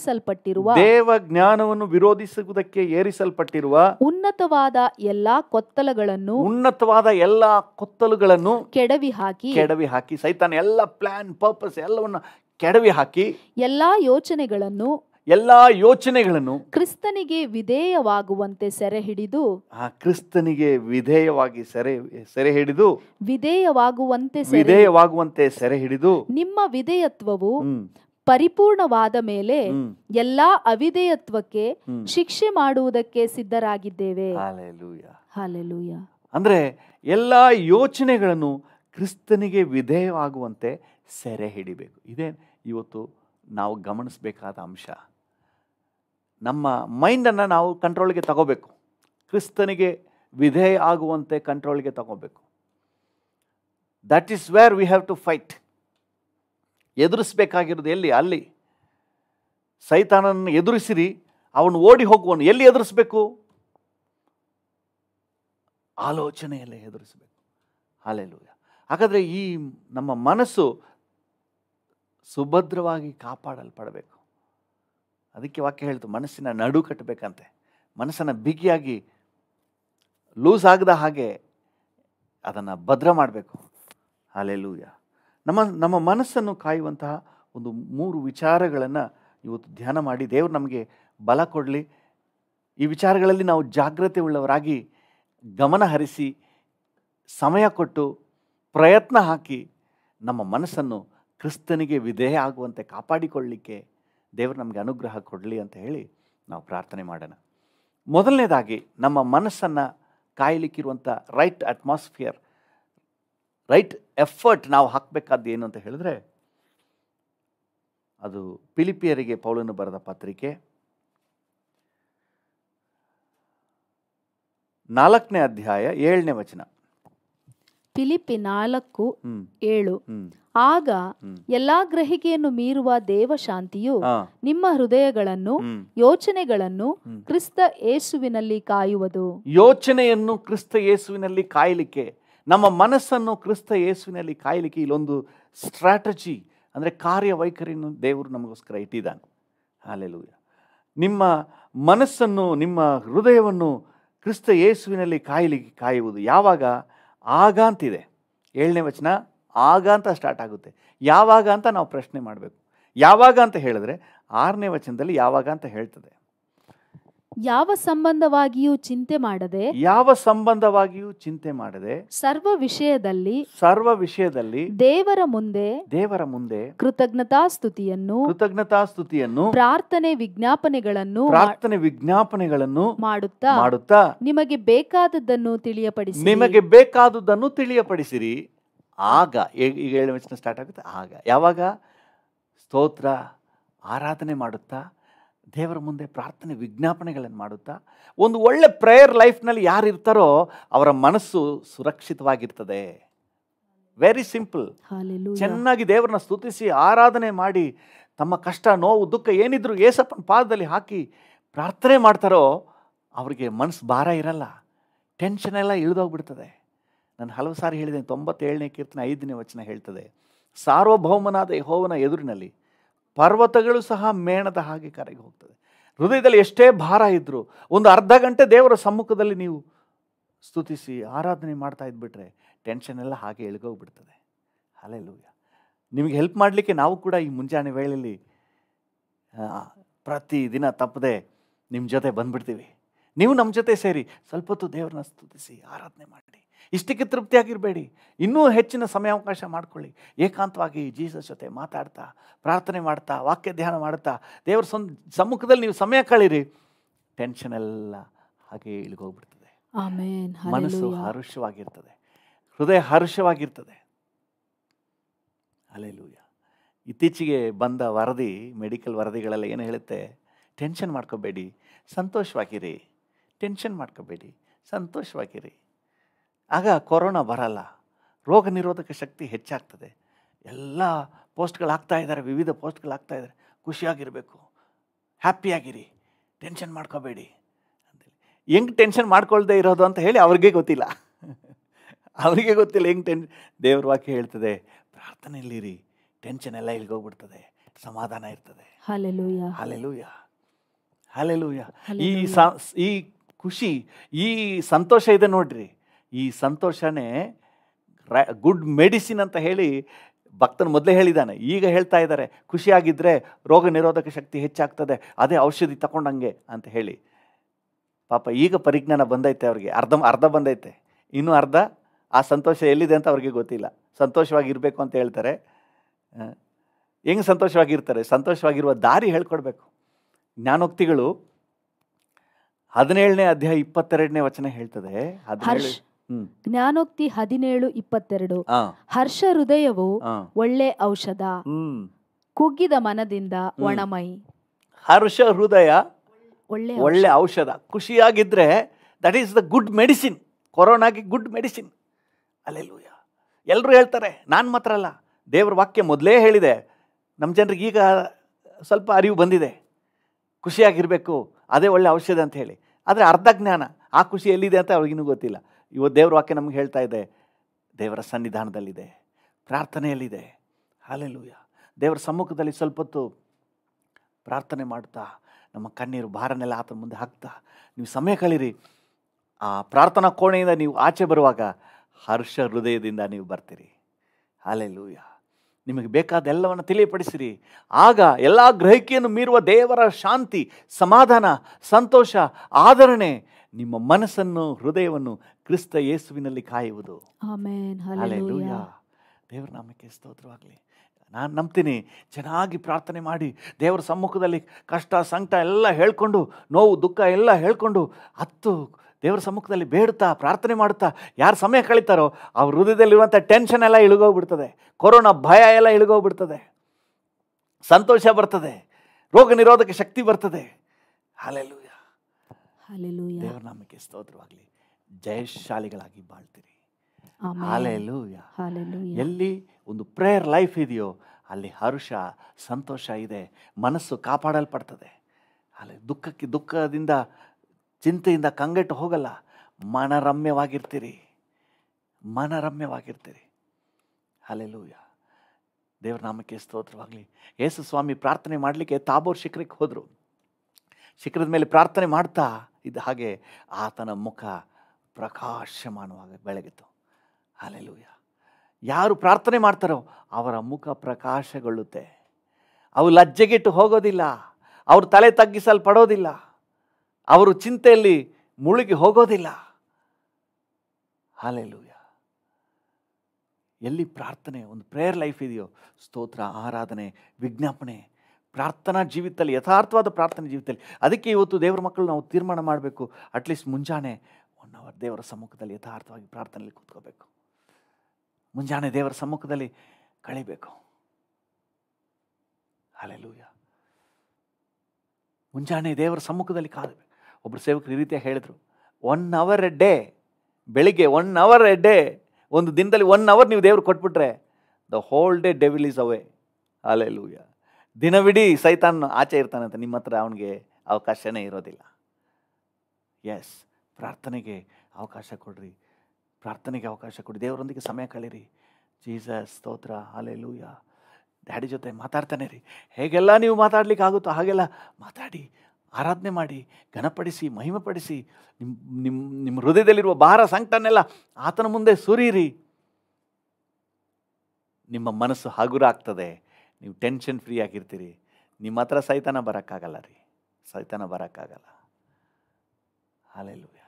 ಏರಿಸಲ್ಪಟ್ಟಿರುವ ಉನ್ನತವಾದ ಎಲ್ಲಾ ಕೊತ್ತಲುಗಳನ್ನು ಕೆಡವಿ ಹಾಕಿ ಸೈತಾನ ಎಲ್ಲ ಪ್ಲಾನ್ ಪರ್ಪಸ್ ಎಲ್ಲವನ್ನ ಕೆಡವಿ ಹಾಕಿ ಎಲ್ಲಾ ಯೋಚನೆಗಳನ್ನು ಕ್ರಿಸ್ತನಿಗೆ ವಿಧೇಯವಾಗುವಂತೆ ಸೆರೆ ಹಿಡಿದು ನಿಮ್ಮ ವಿಧೇಯತ್ವವು ಪರಿಪೂರ್ಣವಾದ ಮೇಲೆ ಎಲ್ಲಾ ಅವಿಧೇಯತ್ವಕ್ಕೆ ಶಿಕ್ಷೆ ಮಾಡುವುದಕ್ಕೆ ಸಿದ್ಧರಾಗಿದ್ದೇವೆ. ಹಲ್ಲೆಲೂಯಾ. ಅಂದ್ರೆ ಎಲ್ಲಾ ಯೋಚನೆಗಳನ್ನು ಕ್ರಿಸ್ತನಿಗೆ ವಿಧೇಯವಾಗುವಂತೆ ಸೆರೆ ಹಿಡಿಬೇಕು. ಇದೇ ಇವತ್ತು ನಾವು ಗಮನಿಸಬೇಕಾದ ಅಂಶ. ನಮ್ಮ ಮೈಂಡನ್ನು ನಾವು ಕಂಟ್ರೋಲ್ಗೆ ತಗೋಬೇಕು. ಕ್ರಿಸ್ತನಿಗೆ ವಿಧೇಯ ಆಗುವಂತೆ ಕಂಟ್ರೋಲ್ಗೆ ತಗೋಬೇಕು. That is where we have to fight. ಎದುರಿಸಬೇಕಾಗಿರೋದು ಎಲ್ಲಿ? ಅಲ್ಲಿ. ಸೈತಾನನನ್ನು ಎದುರಿಸಿರಿ, ಅವನು ಓಡಿ ಹೋಗುವನು. ಎಲ್ಲಿ ಎದುರಿಸಬೇಕು? ಆಲೋಚನೆಯಲ್ಲೇ ಎದುರಿಸಬೇಕು. ಹಲ್ಲೆಲೂಯಾ. ಹಾಗಾದರೆ ಈ ನಮ್ಮ ಮನಸ್ಸು ಸುಭದ್ರವಾಗಿ ಕಾಪಾಡಲ್ಪಡಬೇಕು. ಅದಕ್ಕೆ ವಾಕ್ಯ ಹೇಳ್ತು, ಮನಸ್ಸಿನ ನಡು ಕಟ್ಟಬೇಕಂತೆ. ಮನಸ್ಸನ್ನು ಬಿಗಿಯಾಗಿ ಲೂಸ್ ಆಗದ ಹಾಗೆ ಅದನ್ನು ಭದ್ರ ಮಾಡಬೇಕು. ಹಲ್ಲೆಲೂಯಾ. ನಮ್ಮ ಮನಸ್ಸನ್ನು ಕಾಯುವಂತಹ ಒಂದು 3 ವಿಚಾರಗಳನ್ನು ಇವತ್ತು ಧ್ಯಾನ ಮಾಡಿ ದೇವರು ನಮಗೆ ಬಲ ಕೊಡಲಿ. ಈ ವಿಚಾರಗಳಲ್ಲಿ ನಾವು ಜಾಗ್ರತೆ ಉಳ್ಳವರಾಗಿ ಗಮನ ಹರಿಸಿ ಸಮಯ ಕೊಟ್ಟು ಪ್ರಯತ್ನ ಹಾಕಿ ನಮ್ಮ ಮನಸ್ಸನ್ನು ಕ್ರಿಸ್ತನಿಗೆ ವಿಧೇಯ ಆಗುವಂತೆ ಕಾಪಾಡಿಕೊಳ್ಳಲಿಕ್ಕೆ ದೇವರು ನಮಗೆ ಅನುಗ್ರಹ ಕೊಡಲಿ ಅಂತ ಹೇಳಿ ನಾವು ಪ್ರಾರ್ಥನೆ ಮಾಡೋಣ. ಮೊದಲನೇದಾಗಿ ನಮ್ಮ ಮನಸ್ಸನ್ನು ಕಾಯಲಿಕ್ಕಿರುವಂಥ ರೈಟ್ ಅಟ್ಮಾಸ್ಫಿಯರ್, ರೈಟ್ ಎಫರ್ಟ್ ನಾವು ಹಾಕಬೇಕಾದ್ದು ಏನು ಅಂತ ಹೇಳಿದ್ರೆ, ಅದು ಫಿಲಿಪಿಯರಿಗೆ ಪೌಲನು ಬರೆದ ಪತ್ರಿಕೆ 4ನೇ ಅಧ್ಯಾಯ 7ನೇ ವಚನ. ಫಿಲಿಪ್ಪಿ 4:7. ಆಗ ಎಲ್ಲಾ ಗ್ರಹಿಕೆಯನ್ನು ಮೀರುವ ದೇವ ಶಾಂತಿಯು ನಿಮ್ಮ ಹೃದಯಗಳನ್ನು ಯೋಚನೆಗಳನ್ನು ಕ್ರಿಸ್ತ ಯೇಸುವಿನಲ್ಲಿ ಕಾಯುವುದು. ಯೋಚನೆಯನ್ನು ಕ್ರಿಸ್ತ ಯೇಸುವಿನಲ್ಲಿ ಕಾಯಲಿಕ್ಕೆ, ನಮ್ಮ ಮನಸ್ಸನ್ನು ಕ್ರಿಸ್ತ ಯೇಸುವಿನಲ್ಲಿ ಕಾಯಲಿಕ್ಕೆ ಇಲ್ಲೊಂದು ಸ್ಟ್ರಾಟಜಿ ಅಂದರೆ ಕಾರ್ಯವೈಖರಿಯನ್ನು ದೇವರು ನಮಗೋಸ್ಕರ ಇಟ್ಟಿದ್ದಾನೆ. ಹಲ್ಲೆಲೂಯಾ. ನಿಮ್ಮ ಮನಸ್ಸನ್ನು, ನಿಮ್ಮ ಹೃದಯವನ್ನು ಕ್ರಿಸ್ತ ಯೇಸುವಿನಲ್ಲಿ ಕಾಯುವುದು ಯಾವಾಗ? ಆಗ ಅಂತಿದೆ 7ನೇ ವಚನ. ಆಗ ಅಂತ ಸ್ಟಾರ್ಟ್ ಆಗುತ್ತೆ. ಯಾವಾಗ ಅಂತ ನಾವು ಪ್ರಶ್ನೆ ಮಾಡಬೇಕು. ಯಾವಾಗ ಅಂತ ಹೇಳಿದ್ರೆ 6ನೇ ವಚನದಲ್ಲಿ ಯಾವಾಗ ಅಂತ ಹೇಳ್ತದೆ. ಯಾವ ಸಂಬಂಧವಾಗಿಯೂ ಚಿಂತೆ ಮಾಡದೆ ಸರ್ವ ವಿಷಯದಲ್ಲಿ ದೇವರ ಮುಂದೆ ಕೃತಜ್ಞತಾಸ್ತುತಿಯನ್ನು ಪ್ರಾರ್ಥನೆ ವಿಜ್ಞಾಪನೆಗಳನ್ನು ಮಾಡುತ್ತಾ ನಿಮಗೆ ಬೇಕಾದದ್ದನ್ನು ತಿಳಿಯಪಡಿಸಿರಿ. ಆಗ ಈಗ 7ನೇ ವಚನ ಸ್ಟಾರ್ಟ್ ಆಗುತ್ತೆ. ಆಗ ಯಾವಾಗ? ಸ್ತೋತ್ರ ಆರಾಧನೆ ಮಾಡುತ್ತಾ, ದೇವರ ಮುಂದೆ ಪ್ರಾರ್ಥನೆ ವಿಜ್ಞಾಪನೆಗಳನ್ನು ಮಾಡುತ್ತಾ, ಒಂದು ಒಳ್ಳೆ ಪ್ರೇಯರ್ ಲೈಫ್ನಲ್ಲಿ ಯಾರು ಇರ್ತಾರೋ ಅವರ ಮನಸ್ಸು ಸುರಕ್ಷಿತವಾಗಿರ್ತದೆ. Very simple. ಚೆನ್ನಾಗಿ ದೇವರನ್ನ ಸ್ತುತಿಸಿ ಆರಾಧನೆ ಮಾಡಿ ತಮ್ಮ ಕಷ್ಟ, ನೋವು, ದುಃಖ ಏನಿದ್ರು ಏಸಪ್ಪನ ಪಾದದಲ್ಲಿ ಹಾಕಿ ಪ್ರಾರ್ಥನೆ ಮಾಡ್ತಾರೋ ಅವರಿಗೆ ಮನಸ್ಸು ಭಾರ ಇರಲ್ಲ, ಟೆನ್ಷನ್ ಎಲ್ಲ ಇಳಿದೋಗ್ಬಿಡ್ತದೆ. ನಾನು ಹಲವು ಸಾರಿ ಹೇಳಿದ್ದೇನೆ, 97ನೇ ಕೀರ್ತನೆ 5ನೇ ವಚನ ಹೇಳ್ತದೆ, ಸಾರ್ವಭೌಮನಾದ ಯೆಹೋವನ ಎದುರಿನಲ್ಲಿ ಪರ್ವತಗಳು ಸಹ ಮೇಣದ ಹಾಗೆ ಕರಗಿ ಹೋಗ್ತದೆ. ಹೃದಯದಲ್ಲಿ ಎಷ್ಟೇ ಭಾರ ಇದ್ದರೂ ಒಂದು ಅರ್ಧ ಗಂಟೆ ದೇವರ ಸಮ್ಮುಖದಲ್ಲಿ ನೀವು ಸ್ತುತಿಸಿ ಆರಾಧನೆ ಮಾಡ್ತಾ ಇದ್ಬಿಟ್ರೆ ಟೆನ್ಷನ್ ಎಲ್ಲ ಹಾಗೆ ಇಳ್ಗೋಗ್ಬಿಡ್ತದೆ. ಹಲ್ಲೆಲೂಯಾ. ನಿಮಗೆ ಹೆಲ್ಪ್ ಮಾಡಲಿಕ್ಕೆ ನಾವು ಕೂಡ ಈ ಮುಂಜಾನೆ ವೇಳೆಯಲ್ಲಿ ಪ್ರತಿದಿನ ತಪ್ಪದೆ ನಿಮ್ಮ ಜೊತೆ ಬಂದ್ಬಿಡ್ತೀವಿ. ನೀವು ನಮ್ಮ ಜೊತೆ ಸೇರಿ ಸ್ವಲ್ಪ ಹೊತ್ತು ದೇವರನ್ನ ಸ್ತುತಿಸಿ ಆರಾಧನೆ ಮಾಡಿ. ಇಷ್ಟಕ್ಕೆ ತೃಪ್ತಿಯಾಗಿರಬೇಡಿ, ಇನ್ನೂ ಹೆಚ್ಚಿನ ಸಮಯಾವಕಾಶ ಮಾಡ್ಕೊಳ್ಳಿ. ಏಕಾಂತವಾಗಿ ಜೀಸಸ್ ಜೊತೆ ಮಾತಾಡ್ತಾ, ಪ್ರಾರ್ಥನೆ ಮಾಡ್ತಾ, ವಾಕ್ಯ ಧ್ಯಾನ ಮಾಡ್ತಾ, ದೇವರ ಸಮ್ಮುಖದಲ್ಲಿ ನೀವು ಸಮಯ ಕಳೀರಿ. ಟೆನ್ಷನ್ ಎಲ್ಲ ಹಾಗೆ ಇಳಿಗೋಗ್ಬಿಡ್ತದೆ. ಮನಸ್ಸು ಹರ್ಷವಾಗಿರ್ತದೆ, ಹೃದಯ ಹರ್ಷವಾಗಿರ್ತದೆ. ಹಲ್ಲೆಲೂಯಾ. ಇತ್ತೀಚೆಗೆ ಬಂದ ವರದಿ, ಮೆಡಿಕಲ್ ವರದಿಗಳೆಲ್ಲ ಏನು ಹೇಳುತ್ತೆ? ಟೆನ್ಷನ್ ಮಾಡ್ಕೋಬೇಡಿ, ಸಂತೋಷವಾಗಿರಿ. ಟೆನ್ಷನ್ ಮಾಡ್ಕೋಬೇಡಿ, ಸಂತೋಷವಾಗಿರಿ. ಆಗ ಕೊರೋನಾ ಬರಲ್ಲ, ರೋಗ ನಿರೋಧಕ ಶಕ್ತಿ ಹೆಚ್ಚಾಗ್ತದೆ. ಎಲ್ಲ ಪೋಸ್ಟ್ಗಳಾಗ್ತಾ ಇದ್ದಾರೆ, ವಿವಿಧ ಪೋಸ್ಟ್ಗಳಾಗ್ತಾ ಇದ್ದಾರೆ. ಖುಷಿಯಾಗಿರಬೇಕು, ಹ್ಯಾಪಿಯಾಗಿರಿ, ಟೆನ್ಷನ್ ಮಾಡ್ಕೋಬೇಡಿ ಅಂತೇಳಿ. ಹೆಂಗೆ ಟೆನ್ಷನ್ ಮಾಡ್ಕೊಳ್ದೇ ಇರೋದು ಅಂತ ಹೇಳಿ ಅವ್ರಿಗೆ ಗೊತ್ತಿಲ್ಲ. ಅವರಿಗೆ ಗೊತ್ತಿಲ್ಲ ಹೆಂಗೆ ದೇವ್ರ ವಾಕ್ಯ ಹೇಳ್ತದೆ, ಪ್ರಾರ್ಥನೆಯಲ್ಲಿರಿ, ಟೆನ್ಷನ್ ಎಲ್ಲ ಇಲ್ಗೋಗ್ಬಿಡ್ತದೆ, ಸಮಾಧಾನ ಇರ್ತದೆ. Hallelujah, hallelujah, hallelujah. ಈ ಖುಷಿ, ಈ ಸಂತೋಷ ಇದೆ ನೋಡ್ರಿ, ಈ ಸಂತೋಷನೇ ಗುಡ್ ಮೆಡಿಸಿನ್ ಅಂತ ಹೇಳಿ ಭಕ್ತನ ಮೊದಲೇ ಹೇಳಿದ್ದಾನೆ. ಈಗ ಹೇಳ್ತಾ ಇದ್ದಾರೆ, ಖುಷಿಯಾಗಿದ್ದರೆ ರೋಗ ನಿರೋಧಕ ಶಕ್ತಿ ಹೆಚ್ಚಾಗ್ತದೆ, ಅದೇ ಔಷಧಿ ತಗೊಂಡಂಗೆ ಅಂತ ಹೇಳಿ. ಪಾಪ ಈಗ ಪರಿಜ್ಞಾನ ಬಂದೈತೆ ಅವ್ರಿಗೆ, ಅರ್ಧ ಬಂದೈತೆ, ಇನ್ನೂ ಅರ್ಧ ಆ ಸಂತೋಷ ಎಲ್ಲಿದೆ ಅಂತ ಅವ್ರಿಗೆ ಗೊತ್ತಿಲ್ಲ. ಸಂತೋಷವಾಗಿರಬೇಕು ಅಂತ ಹೇಳ್ತಾರೆ. ಹೆಂಗೆ ಸಂತೋಷವಾಗಿರ್ತಾರೆ? ಸಂತೋಷವಾಗಿರುವ ದಾರಿ ಹೇಳ್ಕೊಡ್ಬೇಕು. ಜ್ಞಾನೋಕ್ತಿಗಳು 17ನೇ ಅಧ್ಯಾಯ 22ನೇ ವಚನ ಹೇಳ್ತದೆ. ಜ್ಞಾನೋಕ್ತಿ 17:22. ಹರ್ಷ ಹೃದಯವು ಒಳ್ಳೆ ಔಷಧ, ಕುಗ್ಗಿದ ಮನದಿಂದ ಒಣಮೈ. ಹರ್ಷ ಹೃದಯ ಒಳ್ಳೆ ಔಷಧ. ಖುಷಿಯಾಗಿದ್ರೆ that is the good medicine. ಕೊರೋನಾಗೆ ಗುಡ್ ಮೆಡಿಸಿನ್. ಹಲ್ಲೆಲೂಯಾ. ಎಲ್ಲರೂ ಹೇಳ್ತಾರೆ, ನಾನು ಮಾತ್ರ ಅಲ್ಲ, ದೇವ್ರ ವಾಕ್ಯ ಮೊದಲೇ ಹೇಳಿದೆ. ನಮ್ಮ ಜನರಿಗೆ ಈಗ ಸ್ವಲ್ಪ ಅರಿವು ಬಂದಿದೆ, ಖುಷಿಯಾಗಿರಬೇಕು, ಅದೇ ಒಳ್ಳೆ ಔಷಧ ಅಂತ ಹೇಳಿ. ಆದರೆ ಅರ್ಧ ಜ್ಞಾನ, ಆ ಖುಷಿ ಎಲ್ಲಿದೆ ಅಂತ ಅವ್ರಿಗಿನ್ನೂ ಗೊತ್ತಿಲ್ಲ. ಇವತ್ತು ದೇವ್ರ ವಾಕ್ಯ ನಮ್ಗೆ ಹೇಳ್ತಾ ಇದೆ, ದೇವರ ಸನ್ನಿಧಾನದಲ್ಲಿದೆ, ಪ್ರಾರ್ಥನೆಯಲ್ಲಿದೆ. ಹಲ್ಲೆಲೂಯಾ. ದೇವರ ಸಮ್ಮುಖದಲ್ಲಿ ಸ್ವಲ್ಪ ಹೊತ್ತು ಪ್ರಾರ್ಥನೆ ಮಾಡ್ತಾ, ನಮ್ಮ ಕಣ್ಣೀರು ಭಾರನೆಲ್ಲ ಆತನ ಮುಂದೆ ಹಾಕ್ತಾ ನೀವು ಸಮಯ ಕಳೀರಿ. ಆ ಪ್ರಾರ್ಥನಾ ಕೋಣೆಯಿಂದ ನೀವು ಆಚೆ ಬರುವಾಗ ಹರ್ಷ ಹೃದಯದಿಂದ ನೀವು ಬರ್ತೀರಿ. ಹಲ್ಲೆಲೂಯಾ. ನಿಮಗೆ ಬೇಕಾದೆಲ್ಲವನ್ನು ತಿಳಿಯಪಡಿಸಿರಿ. ಆಗ ಎಲ್ಲ ಗ್ರಹಿಕೆಯನ್ನು ಮೀರುವ ದೇವರ ಶಾಂತಿ, ಸಮಾಧಾನ, ಸಂತೋಷ, ಆದರಣೆ ನಿಮ್ಮ ಮನಸ್ಸನ್ನು, ಹೃದಯವನ್ನು ಕ್ರಿಸ್ತ ಯೇಸುವಿನಲ್ಲಿ ಕಾಯುವುದು. ಹಲ್ಲೆಲೂಯಾ. ದೇವರ ನಾಮಕ್ಕೆ ಸ್ತೋತ್ರವಾಗಲಿ. ನಾನು ನಂಬ್ತೀನಿ, ಚೆನ್ನಾಗಿ ಪ್ರಾರ್ಥನೆ ಮಾಡಿ ದೇವರ ಸಮ್ಮುಖದಲ್ಲಿ ಕಷ್ಟ ಸಂಕಟ ಎಲ್ಲ ಹೇಳ್ಕೊಂಡು, ನೋವು ದುಃಖ ಎಲ್ಲ ಹೇಳ್ಕೊಂಡು ದೇವರ ಸಮ್ಮುಖದಲ್ಲಿ ಬೇಡ್ತಾ ಪ್ರಾರ್ಥನೆ ಮಾಡುತ್ತಾ ಯಾರು ಸಮಯ ಕಳೀತಾರೋ ಅವ್ರ ಹೃದಯದಲ್ಲಿರುವಂಥ ಟೆನ್ಷನ್ ಎಲ್ಲ ಇಳಿಗೋಗ್ಬಿಡ್ತದೆ, ಕೊರೋನಾ ಭಯ ಎಲ್ಲ ಇಳಿಗೋಗ್ಬಿಡ್ತದೆ, ಸಂತೋಷ ಬರ್ತದೆ, ರೋಗ ನಿರೋಧಕ ಶಕ್ತಿ ಬರ್ತದೆ. Hallelujah, hallelujah. ದೇವರ ನಾಮಕ್ಕೆ ಸ್ತೋತ್ರವಾಗಲಿ. ಜಯಶಾಲಿಗಳಾಗಿ ಬಾಳ್ತೀರಿ. ಹಲ್ಲೆಲೂಯಾ. ಎಲ್ಲಿ ಒಂದು ಪ್ರೇಯರ್ ಲೈಫ್ ಇದೆಯೋ ಅಲ್ಲಿ ಹರ್ಷ ಸಂತೋಷ ಇದೆ, ಮನಸ್ಸು ಕಾಪಾಡಲ್ಪಡ್ತದೆ. ಅಲ್ಲಿ ದುಃಖದಿಂದ ಚಿಂತೆಯಿಂದ ಕಂಗೆಟ್ಟು ಹೋಗಲ್ಲ, ಮನರಮ್ಯವಾಗಿರ್ತೀರಿ. ಹಲ್ಲೆಲೂಯಾ. ದೇವರ ನಾಮಕ್ಕೆ ಸ್ತೋತ್ರವಾಗಲಿ. ಯೇಸು ಸ್ವಾಮಿ ಪ್ರಾರ್ಥನೆ ಮಾಡಲಿಕ್ಕೆ ತಾಬೋರ್ ಶಿಖರಕ್ಕೆ ಹೋದರು. ಶಿಖರದ ಮೇಲೆ ಪ್ರಾರ್ಥನೆ ಮಾಡ್ತಾ ಇದ್ದ ಹಾಗೆ ಆತನ ಮುಖ ಪ್ರಕಾಶಮಾನವಾಗಿ ಬೆಳಗಿತು. ಹಲ್ಲೆಲೂಯಾ. ಯಾರು ಪ್ರಾರ್ಥನೆ ಮಾಡ್ತಾರೋ ಅವರ ಮುಖ ಪ್ರಕಾಶಗೊಳ್ಳುತ್ತೆ. ಅವು ಲಜ್ಜೆಗೆಟ್ಟು ಹೋಗೋದಿಲ್ಲ, ಅವರು ತಲೆ ತಗ್ಗಿಸಲ್ಪಡೋದಿಲ್ಲ, ಅವರು ಚಿಂತೆಯಲ್ಲಿ ಮುಳುಗಿ ಹೋಗೋದಿಲ್ಲ. ಹಲ್ಲೆಲೂಯಾ. ಎಲ್ಲಿ ಪ್ರಾರ್ಥನೆ, ಒಂದು ಪ್ರೇಯರ್ ಲೈಫ್ ಇದೆಯೋ, ಸ್ತೋತ್ರ, ಆರಾಧನೆ, ವಿಜ್ಞಾಪನೆ, ಪ್ರಾರ್ಥನಾ ಜೀವಿತದಲ್ಲಿ, ಯಥಾರ್ಥವಾದ ಪ್ರಾರ್ಥನೆ ಜೀವಿತದಲ್ಲಿ. ಅದಕ್ಕೆ ಇವತ್ತು ದೇವರ ಮಕ್ಕಳು ನಾವು ತೀರ್ಮಾನ ಮಾಡಬೇಕು, ಅಟ್ಲೀಸ್ಟ್ ಮುಂಜಾನೆ 1 hour ದೇವರ ಸಮ್ಮುಖದಲ್ಲಿ ಯಥಾರ್ಥವಾಗಿ ಪ್ರಾರ್ಥನೆಯಲ್ಲಿ ಕೂತ್ಕೋಬೇಕು. ಮುಂಜಾನೆ ದೇವರ ಸಮ್ಮುಖದಲ್ಲಿ ಕಳಿಬೇಕು. ಹಲ್ಲೆಲೂಯಾ. ಮುಂಜಾನೆ ದೇವರ ಸಮ್ಮುಖದಲ್ಲಿ ಕಾದಬೇಕು. ಒಬ್ಬರು ಸೇವಕರು ಈ ರೀತಿಯಾಗಿ ಹೇಳಿದರು, 1 hour ಎ ಡೇ, ಬೆಳಿಗ್ಗೆ 1 hour ಎ ಡೇ, ಒಂದು ದಿನದಲ್ಲಿ 1 hour ನೀವು ದೇವ್ರು ಕೊಟ್ಬಿಟ್ರೆ the whole day devil is away. Hallelujah. ದಿನವಿಡೀ ಸೈತಾನ್ ಆಚೆ ಇರ್ತಾನಂತ, ನಿಮ್ಮ ಹತ್ರ ಅವನಿಗೆ ಅವಕಾಶನೇ ಇರೋದಿಲ್ಲ. ಎಸ್, ಪ್ರಾರ್ಥನೆಗೆ ಅವಕಾಶ ಕೊಡ್ರಿ, ಪ್ರಾರ್ಥನೆಗೆ ಅವಕಾಶ ಕೊಡಿ, ದೇವರೊಂದಿಗೆ ಸಮಯ ಕಳೀರಿ. ಜೀಸಸ್ ಸ್ತೋತ್ರ. ಹಲ್ಲೆಲೂಯಾ. ಡ್ಯಾಡಿ ಜೊತೆ ಮಾತಾಡ್ತಾನೆ ರೀ. ಹೇಗೆಲ್ಲ ನೀವು ಮಾತಾಡ್ಲಿಕ್ಕೆ ಆಗುತ್ತೋ ಹಾಗೆಲ್ಲ ಮಾತಾಡಿ, ಆರಾಧನೆ ಮಾಡಿ, ಘನಪಡಿಸಿ, ಮಹಿಮೆಪಡಿಸಿ. ನಿಮ್ಮ ಹೃದಯದಲ್ಲಿರುವ ಭಾರ ಸಂಕಟನೆಲ್ಲ ಆತನ ಮುಂದೆ ಸುರೀರಿ. ನಿಮ್ಮ ಮನಸ್ಸು ಹಗುರ ಆಗ್ತದೆ, ನೀವು ಟೆನ್ಷನ್ ಫ್ರೀ ಆಗಿರ್ತೀರಿ. ನಿಮ್ಮ ಹತ್ರ ಸೈತಾನ ಬರೋಕ್ಕಾಗಲ್ಲ ರೀ, ಸೈತಾನ ಬರೋಕ್ಕಾಗಲ್ಲ. Hallelujah,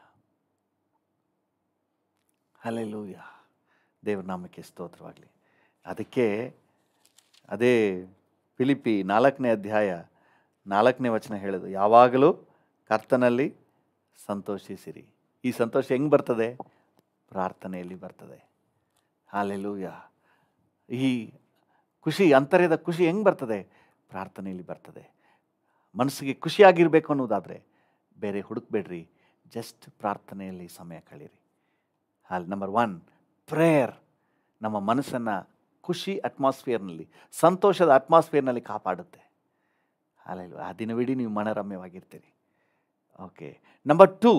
hallelujah. ದೇವ್ರ ನಾಮಕ್ಕೆ ಸ್ತೋತ್ರವಾಗಲಿ. ಅದಕ್ಕೆ ಅದೇ ಫಿಲಿಪ್ಪಿ 4ನೇ ಅಧ್ಯಾಯ 4ನೇ ವಚನ ಹೇಳೋದು, ಯಾವಾಗಲೂ ಕರ್ತನಲ್ಲಿ ಸಂತೋಷಿಸಿರಿ. ಈ ಸಂತೋಷ ಹೆಂಗೆ ಬರ್ತದೆ? ಪ್ರಾರ್ಥನೆಯಲ್ಲಿ ಬರ್ತದೆ. ಹಲ್ಲೆಲೂಯ. ಈ ಖುಷಿ, ಅಂತರ್ಯದ ಖುಷಿ ಹೆಂಗೆ ಬರ್ತದೆ? ಪ್ರಾರ್ಥನೆಯಲ್ಲಿ ಬರ್ತದೆ. ಮನಸ್ಸಿಗೆ ಖುಷಿಯಾಗಿರಬೇಕು ಅನ್ನೋದಾದರೆ ಬೇರೆ ಹುಡುಕ್ಬೇಡ್ರಿ, ಜಸ್ಟ್ ಪ್ರಾರ್ಥನೆಯಲ್ಲಿ ಸಮಯ ಕಳೀರಿ. ನಂಬರ್ 1, ಪ್ರೇಯರ್ ನಮ್ಮ ಮನಸ್ಸನ್ನು ಖುಷಿ ಅಟ್ಮಾಸ್ಫಿಯರ್ನಲ್ಲಿ, ಸಂತೋಷದ ಅಟ್ಮಾಸ್ಫಿಯರ್ನಲ್ಲಿ ಕಾಪಾಡುತ್ತೆ. ಹಲ್ಲೆಲೂಯ. ಆ ದಿನವಿಡೀ ನೀವು ಮನರಮ್ಯವಾಗಿರ್ತೀರಿ. ಓಕೆ. ನಂಬರ್ ಟೂ,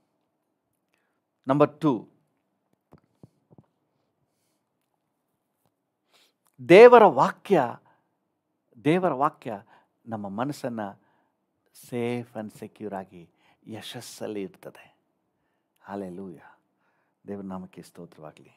ದೇವರ ವಾಕ್ಯ ನಮ್ಮ ಮನಸ್ಸನ್ನು ಸೇಫ್ ಆ್ಯಂಡ್ ಸೆಕ್ಯೂರ್ ಆಗಿ ಯಶಸ್ಸಲ್ಲಿ ಇರ್ತದೆ. ಹಲ್ಲೆಲೂಯ. ದೇವರ ನಾಮಕ್ಕೆ ಸ್ತೋತ್ರವಾಗಲಿ.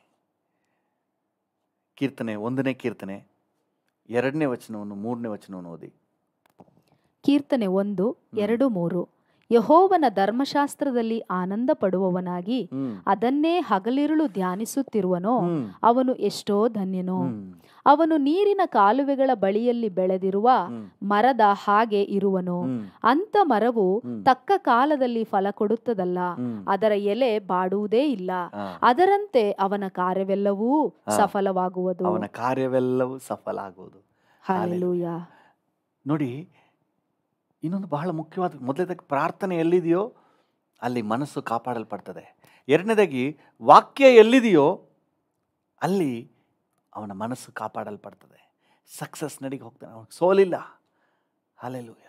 ಕೀರ್ತನೆ 1ನೇ ಕೀರ್ತನೆ 2ನೇ ವಚನವನ್ನು 3ನೇ ವಚನವನ್ನು ಓದಿ. ಕೀರ್ತನೆ 1, 2, 3. ಯೆಹೋವನ ಧರ್ಮಶಾಸ್ತ್ರದಲ್ಲಿ ಆನಂದ ಪಡುವವನಾಗಿ ಅದನ್ನೇ ಹಗಲಿರುಳು ಧ್ಯಾನಿಸುತ್ತಿರುವನೋ ಅವನು ಎಷ್ಟೋ ಧನ್ಯನೋ. ಅವನು ನೀರಿನ ಕಾಲುವೆಗಳ ಬಳಿಯಲ್ಲಿ ಬೆಳೆದಿರುವ ಮರದ ಹಾಗೆ ಇರುವನು. ಅಂಥ ಮರವು ತಕ್ಕ ಕಾಲದಲ್ಲಿ ಫಲ ಕೊಡುತ್ತದಲ್ಲ, ಅದರ ಎಲೆ ಬಾಡುವುದೇ ಇಲ್ಲ. ಅದರಂತೆ ಅವನ ಕಾರ್ಯವೆಲ್ಲವೂ ಸಫಲವಾಗುವುದು. ಅವನ ಕಾರ್ಯವೆಲ್ಲವೂ ಸಫಲ ಆಗುವುದು. ಹಲ್ಲೆಲೂಯ. ನೋಡಿ, ಇನ್ನೊಂದು ಬಹಳ ಮುಖ್ಯವಾದ, ಮೊದಲನೇದಾಗಿ ಪ್ರಾರ್ಥನೆ ಎಲ್ಲಿದೆಯೋ ಅಲ್ಲಿ ಮನಸ್ಸು ಕಾಪಾಡಲ್ಪಡ್ತದೆ. ಎರಡನೇದಾಗಿ ವಾಕ್ಯ ಎಲ್ಲಿದೆಯೋ ಅಲ್ಲಿ ಅವನ ಮನಸ್ಸು ಕಾಪಾಡಲ್ಪಡ್ತದೆ. ಸಕ್ಸಸ್ ನಡಿಗೆ ಹೋಗ್ತಾನೆ, ಅವನಿಗೆ ಸೋಲಿಲ್ಲ. ಹಲ್ಲೆಲೂಯ.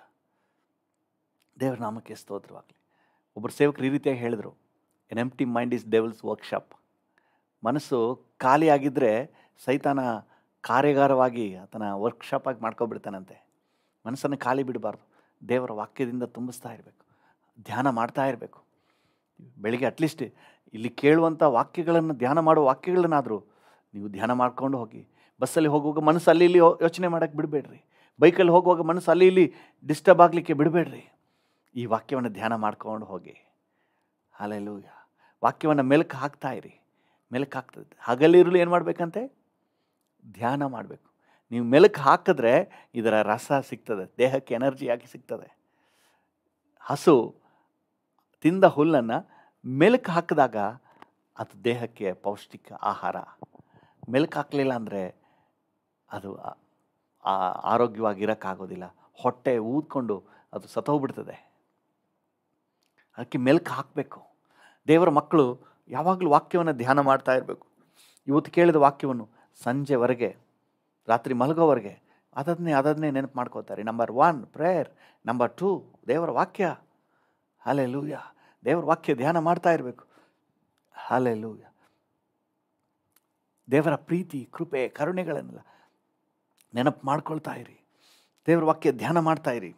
ದೇವರ ನಾಮಕ್ಕೆ ಸ್ತೋತ್ರವಾಗಲಿ. ಒಬ್ಬರು ಸೇವಕರು ಈ ರೀತಿಯಾಗಿ ಹೇಳಿದರು, an empty mind is devil's workshop. ಮನಸ್ಸು ಖಾಲಿಯಾಗಿದ್ದರೆ ಸೈತಾನ ಕಾರ್ಯಾಗಾರವಾಗಿ ಆತನ ವರ್ಕ್ಶಾಪ್ ಆಗಿ ಮಾಡ್ಕೊಬಿಡ್ತಾನಂತೆ. ಮನಸ್ಸನ್ನು ಖಾಲಿ ಬಿಡಬಾರ್ದು, ದೇವರ ವಾಕ್ಯದಿಂದ ತುಂಬಿಸ್ತಾ ಇರಬೇಕು, ಧ್ಯಾನ ಮಾಡ್ತಾ ಇರಬೇಕು. ಬೆಳಿಗ್ಗೆ ಅಟ್ಲೀಸ್ಟ್ ಇಲ್ಲಿ ಕೇಳುವಂಥ ವಾಕ್ಯಗಳನ್ನು, ಧ್ಯಾನ ಮಾಡುವ ವಾಕ್ಯಗಳನ್ನಾದರೂ ನೀವು ಧ್ಯಾನ ಮಾಡ್ಕೊಂಡು ಹೋಗಿ. ಬಸ್ಸಲ್ಲಿ ಹೋಗುವಾಗ ಮನಸ್ಸು ಅಲ್ಲಿ ಇಲ್ಲಿ ಯೋಚನೆ ಮಾಡೋಕ್ಕೆ ಬಿಡಬೇಡ್ರಿ. ಬೈಕಲ್ಲಿ ಹೋಗುವಾಗ ಮನಸ್ಸು ಅಲ್ಲಿ ಇಲ್ಲಿ ಡಿಸ್ಟರ್ಬ್ ಆಗಲಿಕ್ಕೆ ಬಿಡಬೇಡ್ರಿ. ಈ ವಾಕ್ಯವನ್ನು ಧ್ಯಾನ ಮಾಡ್ಕೊಂಡು ಹೋಗಿ. ಹಲ್ಲೆಲೂಯ. ವಾಕ್ಯವನ್ನು ಮೆಲುಕು ಹಾಕ್ತಾ ಇರಿ. ಮೆಲುಕು ಹಾಕ್ತದೆ. ಹಗಲಿರುಳು ಏನು ಮಾಡಬೇಕಂತೆ? ಧ್ಯಾನ ಮಾಡಬೇಕು. ನೀವು ಮೆಲುಕು ಹಾಕಿದ್ರೆ ಇದರ ರಸ ಸಿಗ್ತದೆ, ದೇಹಕ್ಕೆ ಎನರ್ಜಿಯಾಗಿ ಸಿಗ್ತದೆ. ಹಸು ತಿಂದ ಹುಲ್ಲನ್ನು ಮೆಲುಕು ಹಾಕಿದಾಗ ಅದು ದೇಹಕ್ಕೆ ಪೌಷ್ಟಿಕ ಆಹಾರ. ಮೆಲುಕು ಹಾಕಲಿಲ್ಲ ಅಂದರೆ ಅದು ಆರೋಗ್ಯವಾಗಿರೋಕ್ಕಾಗೋದಿಲ್ಲ. ಹೊಟ್ಟೆ ಊದ್ಕೊಂಡು ಅದು ಸತ್ತೋಗ್ಬಿಡ್ತದೆ. ಅದಕ್ಕೆ ಮೆಲುಕು ಹಾಕಬೇಕು. ದೇವರ ಮಕ್ಕಳು ಯಾವಾಗಲೂ ವಾಕ್ಯವನ್ನು ಧ್ಯಾನ ಮಾಡ್ತಾ ಇರಬೇಕು. ಇವತ್ತು ಕೇಳಿದ ವಾಕ್ಯವನ್ನು ಸಂಜೆವರೆಗೆ, ರಾತ್ರಿ ಮಲಗೋವರೆಗೆ ಅದನ್ನೇ ನೆನಪು ಮಾಡ್ಕೋತಾರೆ. ನಂಬರ್ 1 ಪ್ರೇಯರ್, ನಂಬರ್ 2 ದೇವರ ವಾಕ್ಯ. ಹಲ್ಲೆಲೂಯ. ದೇವರ ವಾಕ್ಯ ಧ್ಯಾನ ಮಾಡ್ತಾ ಇರಬೇಕು. ಹಲ್ಲೆಲೂಯ. ದೇವರ ಪ್ರೀತಿ, ಕೃಪೆ, ಕರುಣೆಗಳನ್ನೆಲ್ಲ ನೆನಪು ಮಾಡ್ಕೊಳ್ತಾ ಇರಿ. ದೇವರ ವಾಕ್ಯ ಧ್ಯಾನ ಮಾಡ್ತಾ ಇರಿ.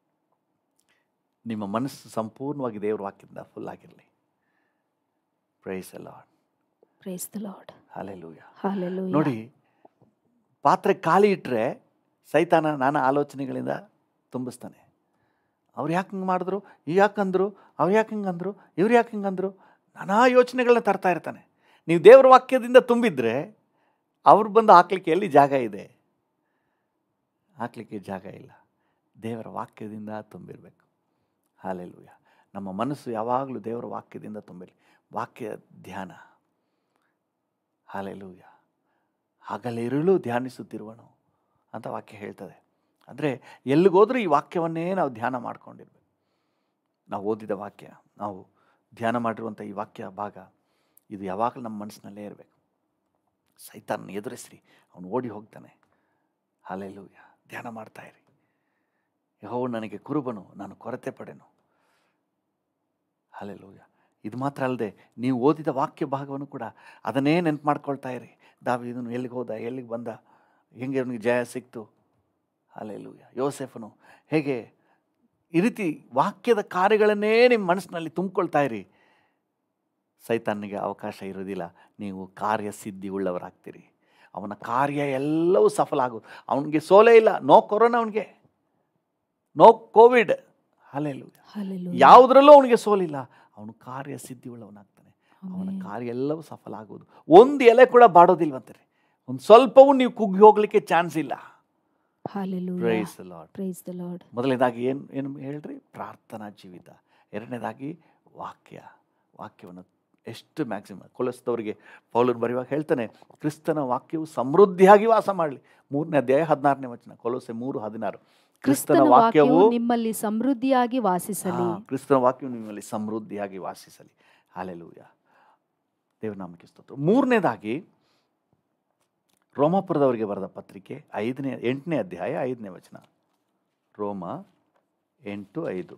ನಿಮ್ಮ ಮನಸ್ಸು ಸಂಪೂರ್ಣವಾಗಿ ದೇವರ ವಾಕ್ಯದಿಂದ ಫುಲ್ ಆಗಿರಲಿ. Praise the Lord. Praise the Lord. Hallelujah. Hallelujah. ನೋಡಿ, ಪಾತ್ರೆ ಖಾಲಿ ಇಟ್ಟರೆ ಸೈತಾನ ನಾನಾ ಆಲೋಚನೆಗಳಿಂದ ತುಂಬಿಸ್ತಾನೆ. ಅವ್ರು ಯಾಕೆ ಹಿಂಗೆ ಮಾಡಿದ್ರು, ಯಾಕಂದ್ರು, ಅವ್ರು ಯಾಕೆ ಹಿಂಗಂದ್ರು, ಇವ್ರು ಯಾಕೆ ಹಿಂಗಂದ್ರು, ನಾನಾ ಯೋಚನೆಗಳನ್ನ ತರ್ತಾ ಇರ್ತಾನೆ. ನೀವು ದೇವರ ವಾಕ್ಯದಿಂದ ತುಂಬಿದ್ರೆ ಅವ್ರು ಬಂದು ಹಾಕ್ಲಿಕ್ಕೆ ಎಲ್ಲಿ ಜಾಗ ಇದೆ? ಹಾಕ್ಲಿಕ್ಕೆ ಜಾಗ ಇಲ್ಲ. ದೇವರ ವಾಕ್ಯದಿಂದ ತುಂಬಿರಬೇಕು. ಹಲ್ಲೆಲೂಯ. ನಮ್ಮ ಮನಸ್ಸು ಯಾವಾಗಲೂ ದೇವರ ವಾಕ್ಯದಿಂದ ತುಂಬಿರಲಿ. ವಾಕ್ಯ ಧ್ಯಾನ. ಹಲ್ಲೆಲೂಯ. ಹಗಲಿರುಳು ಧ್ಯಾನಿಸುತ್ತಿರುವನು ಅಂತ ವಾಕ್ಯ ಹೇಳ್ತದೆ. ಅಂದರೆ ಎಲ್ಲಿಗೋದ್ರೂ ಈ ವಾಕ್ಯವನ್ನೇ ನಾವು ಧ್ಯಾನ ಮಾಡ್ಕೊಂಡಿರ್ಬೇಕು. ನಾವು ಓದಿದ ವಾಕ್ಯ, ನಾವು ಧ್ಯಾನ ಮಾಡಿರುವಂಥ ಈ ವಾಕ್ಯ ಭಾಗ, ಇದು ಯಾವಾಗಲೂ ನಮ್ಮ ಮನಸ್ಸಿನಲ್ಲೇ ಇರಬೇಕು. ಸೈತಾನನ ಎದುರಿಸ್ರಿ, ಅವನು ಓಡಿ ಹೋಗ್ತಾನೆ. ಹಲ್ಲೆಲೂಯ. ಧ್ಯಾನ ಮಾಡ್ತಾ ಇರಿ. ಯೆಹೋವನು ನನಗೆ ಕುರುಬನು, ನಾನು ಕೊರತೆ ಪಡೆನು. ಹಲ್ಲೆಲೂಯ. ಇದು ಮಾತ್ರ ಅಲ್ಲದೆ ನೀವು ಓದಿದ ವಾಕ್ಯ ಭಾಗವನ್ನು ಕೂಡ ಅದನ್ನೇ ನೆನಪು ಮಾಡ್ಕೊಳ್ತಾ ಇರಿ. ದಾವೀದನು ಎಲ್ಲಿಗೆ ಹೋದ, ಎಲ್ಲಿಗೆ ಬಂದ, ಹೆಂಗೆ ಅವನಿಗೆ ಜಯ ಸಿಕ್ತು. ಹಲ್ಲೆಲೂಯ. ಯೋಸೇಫನು ಹೇಗೆ, ಈ ರೀತಿ ವಾಕ್ಯದ ಕಾರ್ಯಗಳನ್ನೇ ನಿಮ್ಮ ಮನಸ್ಸಿನಲ್ಲಿ ತುಂಬಿಕೊಳ್ತಾ ಇರಿ. ಸೈತಾನಿಗೆ ಅವಕಾಶ ಇರೋದಿಲ್ಲ. ನೀವು ಕಾರ್ಯಸಿದ್ಧಿ ಉಳ್ಳವರಾಗ್ತೀರಿ. ಅವನ ಕಾರ್ಯ ಎಲ್ಲವೂ ಸಫಲ ಆಗೋದು. ಅವನಿಗೆ ಸೋಲೇ ಇಲ್ಲ. ನೋ ಕೊರೋನಾ, ಅವನಿಗೆ ನೋ ಕೋವಿಡ್. ಹಲ್ಲೆಲೂಯ. ಯಾವುದರಲ್ಲೂ ಅವನಿಗೆ ಸೋಲಿಲ್ಲ. ಅವನು ಕಾರ್ಯ ಸಿದ್ಧಿಯುಳ್ಳವನಾಗ್ತಾನೆ. ಅವನ ಆಮೆನ್. ಕಾರ್ಯ ಎಲ್ಲವೂ ಸಫಲ ಆಗುವುದು. ಒಂದು ಎಲೆ ಕೂಡ ಬಾಡೋದಿಲ್ವಂತಾರೆ. ಒಂದು ಸ್ವಲ್ಪವೂ ನೀವು ಕುಗ್ಗಿ ಹೋಗ್ಲಿಕ್ಕೆ ಚಾನ್ಸ್ ಇಲ್ಲ. Hallelujah. Praise the Lord. Praise the Lord. ಮೊದಲನೇದಾಗಿ ಏನು ಹೇಳ್ರಿ? ಪ್ರಾರ್ಥನಾ ಜೀವಿತ. ಎರಡನೇದಾಗಿ ವಾಕ್ಯವನ್ನು ಎಷ್ಟು ಮ್ಯಾಕ್ಸಿಮಮ್. ಕೊಲೊಸ್ದವರಿಗೆ ಪೌಲರು ಬರೆಯುವಾಗ ಹೇಳ್ತಾನೆ, ಕ್ರಿಸ್ತನ ವಾಕ್ಯವು ಸಮೃದ್ಧಿಯಾಗಿ ವಾಸ ಮಾಡಲಿ. 3ನೇ ಅಧ್ಯಾಯ 16ನೇ ವಚನ, ಕೊಲೊಸೆ 3:16. ಕ್ರಿಸ್ತನ ವಾಕ್ಯವು ನಿಮ್ಮಲ್ಲಿ ಸಮೃದ್ಧಿಯಾಗಿ ವಾಸಿಸಲಿ. ಕ್ರಿಸ್ತನ ವಾಕ್ಯವು ನಿಮ್ಮಲ್ಲಿ ಸಮೃದ್ಧಿಯಾಗಿ ವಾಸಿಸಲಿ. ಹಲ್ಲೆಲೂಯಾ, ದೇವರ ನಾಮಕ್ಕೆ ಸ್ತೋತ್ರ. ಮೂರನೇದಾಗಿ ರೋಮಾಪುರದವರಿಗೆ ಬರೆದ ಪತ್ರಿಕೆ 8ನೇ ಅಧ್ಯಾಯ 5ನೇ ವಚನ. ರೋಮ 8:5.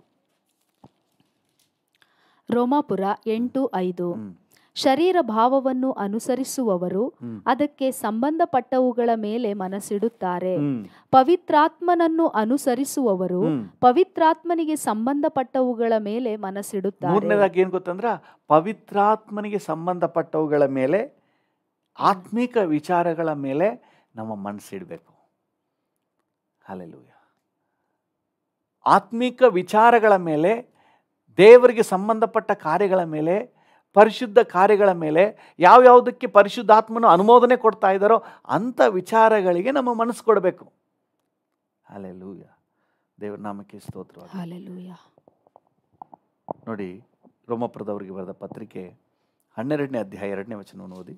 ರೋಮಾಪುರ 8:5. ಶರೀರ ಭಾವವನ್ನು ಅನುಸರಿಸುವವರು ಅದಕ್ಕೆ ಸಂಬಂಧಪಟ್ಟವುಗಳ ಮೇಲೆ ಮನಸ್ಸಿಡುತ್ತಾರೆ. ಪವಿತ್ರಾತ್ಮನನ್ನು ಅನುಸರಿಸುವವರು ಪವಿತ್ರಾತ್ಮನಿಗೆ ಸಂಬಂಧಪಟ್ಟವುಗಳ ಮೇಲೆ ಮನಸ್ಸಿಡುತ್ತಾರೆ. ಮೂರನೇದಾಗಿ ಏನ್ ಗೊತ್ತಂದ್ರ, ಪವಿತ್ರಾತ್ಮನಿಗೆ ಸಂಬಂಧಪಟ್ಟವುಗಳ ಮೇಲೆ, ಆತ್ಮಿಕ ವಿಚಾರಗಳ ಮೇಲೆ ನಮ್ಮ ಮನಸ್ಸಿಡಬೇಕು. ಹಲ್ಲೆಲೂಯಾ. ಆತ್ಮಿಕ ವಿಚಾರಗಳ ಮೇಲೆ, ದೇವರಿಗೆ ಸಂಬಂಧಪಟ್ಟ ಕಾರ್ಯಗಳ ಮೇಲೆ, ಪರಿಶುದ್ಧ ಕಾರ್ಯಗಳ ಮೇಲೆ, ಯಾವ್ಯಾವುದಕ್ಕೆ ಪರಿಶುದ್ಧಾತ್ಮನು ಅನುಮೋದನೆ ಕೊಡ್ತಾ ಇದ್ದಾರೋ ಅಂಥ ವಿಚಾರಗಳಿಗೆ ನಮ್ಮ ಮನಸ್ಸು ಕೊಡಬೇಕು. ಹಲ್ಲೆಲೂಯಾ, ದೇವರ ನಾಮಕ್ಕೆ ಸ್ತೋತ್ರ. ಹಲ್ಲೆಲೂಯಾ. ನೋಡಿ, ರೋಮಾಪುರದವರಿಗೆ ಬರೆದ ಪತ್ರಿಕೆ 12ನೇ ಅಧ್ಯಾಯ 2ನೇ ವಚನವನ್ನು ಓದಿ.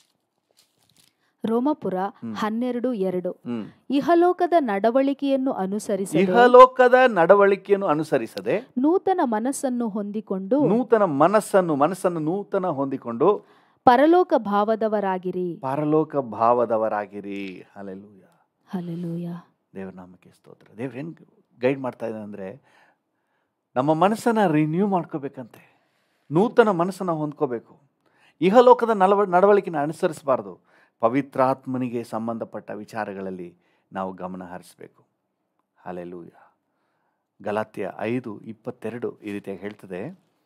ರೋಮಾಪುರ 12:2. ಇಹಲೋಕದ ನಡವಳಿಕೆಯನ್ನು ಅನುಸರಿಸದೆ ನೂತನ ಮನಸ್ಸನ್ನು ಹೊಂದಿಕೊಂಡು ಪರಲೋಕ ಭಾವದವರಾಗಿರಿ. Hallelujah, hallelujah. ದೇವರ ನಾಮಕ್ಕೆ ಸ್ತೋತ್ರ. ದೇವ್ರು ಹೆಂಗ್ ಗೈಡ್ ಮಾಡ್ತಾ ಇದ್ದಾರೆ ಅಂದ್ರೆ, ನಮ್ಮ ಮನಸ್ಸನ್ನ ರಿನ್ಯೂ ಮಾಡ್ಕೋಬೇಕಂತೆ, ನೂತನ ಮನಸ್ಸನ್ನ ಹೊಂದ್ಕೋಬೇಕು. ಇಹಲೋಕದ ನಡವಳಿಕೆನ ಅನುಸರಿಸಬಾರ್ದು. ಪವಿತ್ರಾತ್ಮನಿಗೆ ಸಂಬಂಧಪಟ್ಟ ವಿಚಾರಗಳಲ್ಲಿ ನಾವು ಗಮನ ಹರಿಸಬೇಕು. ಹಲ್ಲೆಲೂಯಾ. ಗಲಾತ್ಯ 5:22 ಈ ರೀತಿಯಾಗಿ ಹೇಳ್ತದೆ.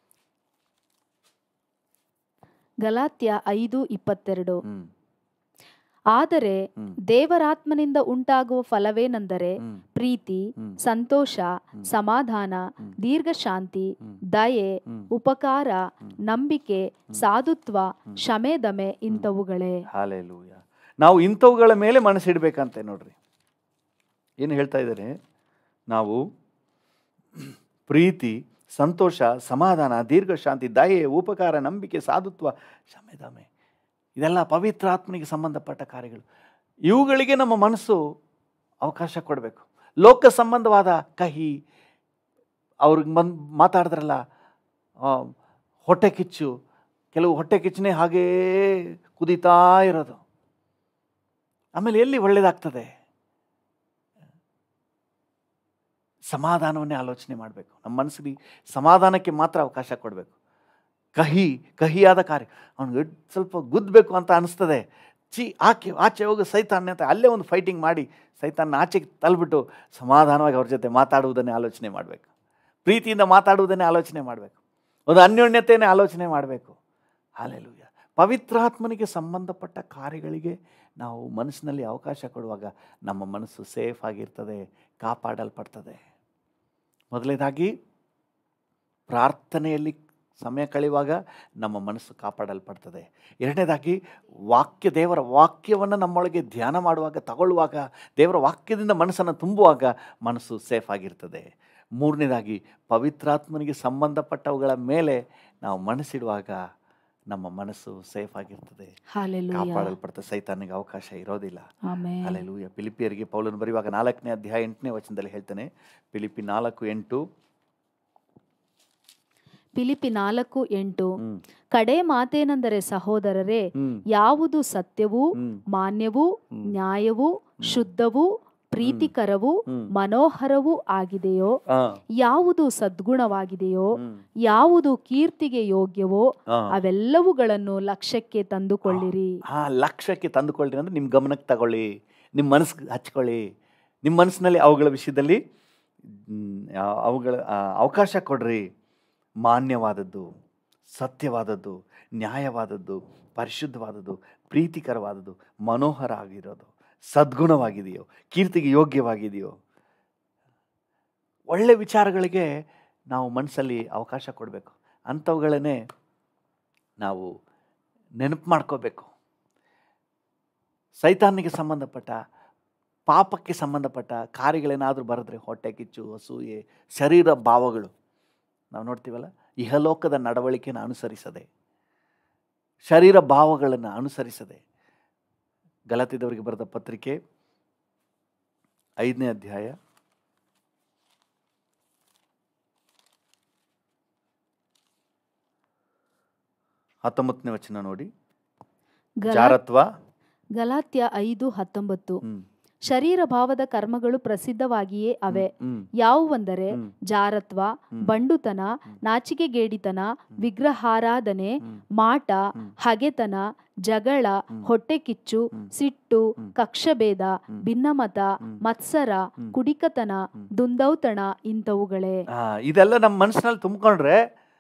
ಗಲಾತ್ಯ 5:22. ಆದರೆ ದೇವರಾತ್ಮನಿಂದ ಉಂಟಾಗುವ ಫಲವೇನೆಂದರೆ ಪ್ರೀತಿ, ಸಂತೋಷ, ಸಮಾಧಾನ, ದೀರ್ಘಶಾಂತಿ, ದಯೆ, ಉಪಕಾರ, ನಂಬಿಕೆ, ಸಾಧುತ್ವ, ಶಮೆದಮೆ ಇಂಥವುಗಳೇ. ಹಲ್ಲೆಲೂಯಾ. ನಾವು ಇಂಥವುಗಳ ಮೇಲೆ ಮನಸ್ಸಿಡ್ಬೇಕಂತೆ. ನೋಡ್ರಿ ಏನು ಹೇಳ್ತಾ ಇದ್ದಾರೆ. ನಾವು ಪ್ರೀತಿ, ಸಂತೋಷ, ಸಮಾಧಾನ, ದೀರ್ಘಶಾಂತಿ, ದಯೆ, ಉಪಕಾರ, ನಂಬಿಕೆ, ಸಾಧುತ್ವ, ಶಮೆದಮೆ, ಇದೆಲ್ಲ ಪವಿತ್ರಾತ್ಮನಿಗೆ ಸಂಬಂಧಪಟ್ಟ ಕಾರ್ಯಗಳು. ಇವುಗಳಿಗೆ ನಮ್ಮ ಮನಸ್ಸು ಅವಕಾಶ ಕೊಡಬೇಕು. ಲೋಕ ಸಂಬಂಧವಾದ ಕಹಿ, ಅವ್ರಿಗೆ ಮಾತಾಡಿದ್ರಲ್ಲ ಹೊಟ್ಟೆ ಕಿಚ್ಚು, ಕೆಲವು ಹೊಟ್ಟೆ ಕಿಚ್ಚನೆ ಹಾಗೇ ಕುದೀತಾ ಇರೋದು, ಆಮೇಲೆ ಎಲ್ಲಿ ಒಳ್ಳೇದಾಗ್ತದೆ? ಸಮಾಧಾನವನ್ನೇ ಆಲೋಚನೆ ಮಾಡಬೇಕು. ನಮ್ಮ ಮನಸ್ಸಿಗೆ ಸಮಾಧಾನಕ್ಕೆ ಮಾತ್ರ ಅವಕಾಶ ಕೊಡಬೇಕು. ಕಹಿಯಾದ ಕಾರ್ಯ, ಅವ್ನಿಗೆ ಸ್ವಲ್ಪ ಗುದ್ದಬೇಕು ಅಂತ ಅನಿಸ್ತದೆ, ಆಚೆ ಹೋಗಿ ಸೈತಾನ್ಯ ಅಂತ ಅಲ್ಲೇ ಒಂದು ಫೈಟಿಂಗ್ ಮಾಡಿ ಸೈತಾನ್ನ ಆಚೆಗೆ ತಳ್ಳಿಬಿಟ್ಟು ಸಮಾಧಾನವಾಗಿ ಅವ್ರ ಜೊತೆ ಮಾತಾಡುವುದನ್ನೇ ಆಲೋಚನೆ ಮಾಡಬೇಕು. ಪ್ರೀತಿಯಿಂದ ಮಾತಾಡುವುದನ್ನೇ ಆಲೋಚನೆ ಮಾಡಬೇಕು. ಒಂದು ಅನ್ಯೋನ್ಯತೆಯನ್ನೇ ಆಲೋಚನೆ ಮಾಡಬೇಕು. ಹಲ್ಲೆಲೂಯಾ. ಪವಿತ್ರಾತ್ಮನಿಗೆ ಸಂಬಂಧಪಟ್ಟ ಕಾರ್ಯಗಳಿಗೆ ನಾವು ಮನಸ್ಸಿನಲ್ಲಿ ಅವಕಾಶ ಕೊಡುವಾಗ ನಮ್ಮ ಮನಸ್ಸು ಸೇಫ್ ಆಗಿರ್ತದೆ, ಕಾಪಾಡಲ್ಪಡ್ತದೆ. ಮೊದಲನೇದಾಗಿ ಪ್ರಾರ್ಥನೆಯಲ್ಲಿ ಸಮಯ ಕಳೆಯುವಾಗ ನಮ್ಮ ಮನಸ್ಸು ಕಾಪಾಡಲ್ಪಡ್ತದೆ. ಎರಡನೇದಾಗಿ ದೇವರ ವಾಕ್ಯವನ್ನು ನಮ್ಮೊಳಗೆ ಧ್ಯಾನ ಮಾಡುವಾಗ, ತಗೊಳ್ಳುವಾಗ, ದೇವರ ವಾಕ್ಯದಿಂದ ಮನಸ್ಸನ್ನು ತುಂಬುವಾಗ ಮನಸ್ಸು ಸೇಫ್ ಆಗಿರ್ತದೆ. ಮೂರನೇದಾಗಿ ಪವಿತ್ರಾತ್ಮನಿಗೆ ಸಂಬಂಧಪಟ್ಟವುಗಳ ಮೇಲೆ ನಾವು ಮನಸ್ಸಿಡುವಾಗ ನಮ್ಮ ಮನಸ್ಸು ಸೇಫ್ ಆಗಿರ್ತದೆ, ಕಾಪಾಡಲ್ಪಡ್ತದೆ, ಸೈತಾನಿಗೆ ಅವಕಾಶ ಇರೋದಿಲ್ಲ. ಹಲ್ಲೆಲೂಯಾ. ಫಿಲಿಪಿಯರಿಗೆ ಪೌಲನು ಬರೆಯುವಾಗ 4ನೇ ಅಧ್ಯಾಯ 8ನೇ ವಚನದಲ್ಲಿ ಹೇಳ್ತಾನೆ. ಫಿಲಿಪಿ 4:8. ಫಿಲಿಪಿ 4:8. ಕಡೆ ಮಾತೇನೆಂದರೆ ಸಹೋದರರೇ, ಯಾವುದು ಸತ್ಯವೂ ಮಾನ್ಯವೂ ನ್ಯಾಯವೂ ಶುದ್ಧವೂ ಪ್ರೀತಿಕರವೂ ಮನೋಹರವೂ ಆಗಿದೆಯೋ, ಯಾವುದು ಸದ್ಗುಣವಾಗಿದೆಯೋ, ಯಾವುದು ಕೀರ್ತಿಗೆ ಯೋಗ್ಯವೋ ಅವೆಲ್ಲವುಗಳನ್ನು ಲಕ್ಷ್ಯಕ್ಕೆ ತಂದುಕೊಳ್ಳಿರಿ. ಲಕ್ಷ್ಯಕ್ಕೆ ತಂದುಕೊಳ್ಳಿರಿ ಅಂದ್ರೆ ನಿಮ್ಮ ಗಮನಕ್ಕೆ ತಗೊಳ್ಳಿ, ನಿಮ್ಮ ಮನಸ್ಸಿಗೆ ಹಚ್ಕೊಳ್ಳಿ, ನಿಮ್ಮ ಮನಸ್ಸಿನಲ್ಲಿ ಅವುಗಳ ವಿಷಯದಲ್ಲಿ ಅವುಗಳ ಅವಕಾಶ ಕೊಡ್ರಿ. ಮಾನ್ಯವಾದದ್ದು, ಸತ್ಯವಾದದ್ದು, ನ್ಯಾಯವಾದದ್ದು, ಪರಿಶುದ್ಧವಾದದ್ದು, ಪ್ರೀತಿಕರವಾದದ್ದು, ಮನೋಹರ ಆಗಿರೋದು, ಸದ್ಗುಣವಾಗಿದೆಯೋ, ಕೀರ್ತಿಗೆ ಯೋಗ್ಯವಾಗಿದೆಯೋ, ಒಳ್ಳೆ ವಿಚಾರಗಳಿಗೆ ನಾವು ಮನಸ್ಸಲ್ಲಿ ಅವಕಾಶ ಕೊಡಬೇಕು. ಅಂಥವುಗಳನ್ನೇ ನಾವು ನೆನಪು ಮಾಡ್ಕೋಬೇಕು. ಸೈತಾನಿಗೆ ಸಂಬಂಧಪಟ್ಟ, ಪಾಪಕ್ಕೆ ಸಂಬಂಧಪಟ್ಟ ಕಾರ್ಯಗಳೇನಾದರೂ ಬರೆದ್ರೆ, ಹೊಟ್ಟೆ ಕಿಚ್ಚು, ಅಸೂಯೆ, ಶರೀರ ಭಾವಗಳು, ನಾವು ನೋಡ್ತೀವಲ್ಲ, ಇಹಲೋಕದ ನಡವಳಿಕೆಯನ್ನು ಅನುಸರಿಸದೆ, ಶರೀರ ಭಾವಗಳನ್ನು ಅನುಸರಿಸದೆ. ಗಲಾತ್ಯದವರಿಗೆ ಬರೆದ ಪತ್ರಿಕೆ 5ನೇ ಅಧ್ಯಾಯ 19ನೇ ವಚನ ನೋಡಿ. ಜಾರತ್ವ. ಗಲಾತ್ಯ 5:19. ಶರೀರ ಭಾವದ ಕರ್ಮಗಳು ಪ್ರಸಿದ್ಧವಾಗಿಯೇ ಅವೆ. ಯಾವುವೆಂದರೆ ಜಾರತ್ವ, ಬಂಡುತನ, ನಾಚಿಕೆಗೇಡಿತನ, ವಿಗ್ರಹಾರಾಧನೆ, ಮಾಟ, ಹಗೆತನ, ಜಗಳ, ಹೊಟ್ಟೆಕಿಚ್ಚು, ಸಿಟ್ಟು, ಕಕ್ಷಭೇದ, ಭಿನ್ನಮತ, ಮತ್ಸರ, ಕುಡಿಕತನ, ದುಂದೌತಣ ಇಂಥವುಗಳೇ. ಇದೆಲ್ಲ ನಮ್ಮ ಮನಸ್ಸಿನಲ್ಲಿ ತುಂಬಿಕೊಂಡ್ರೆ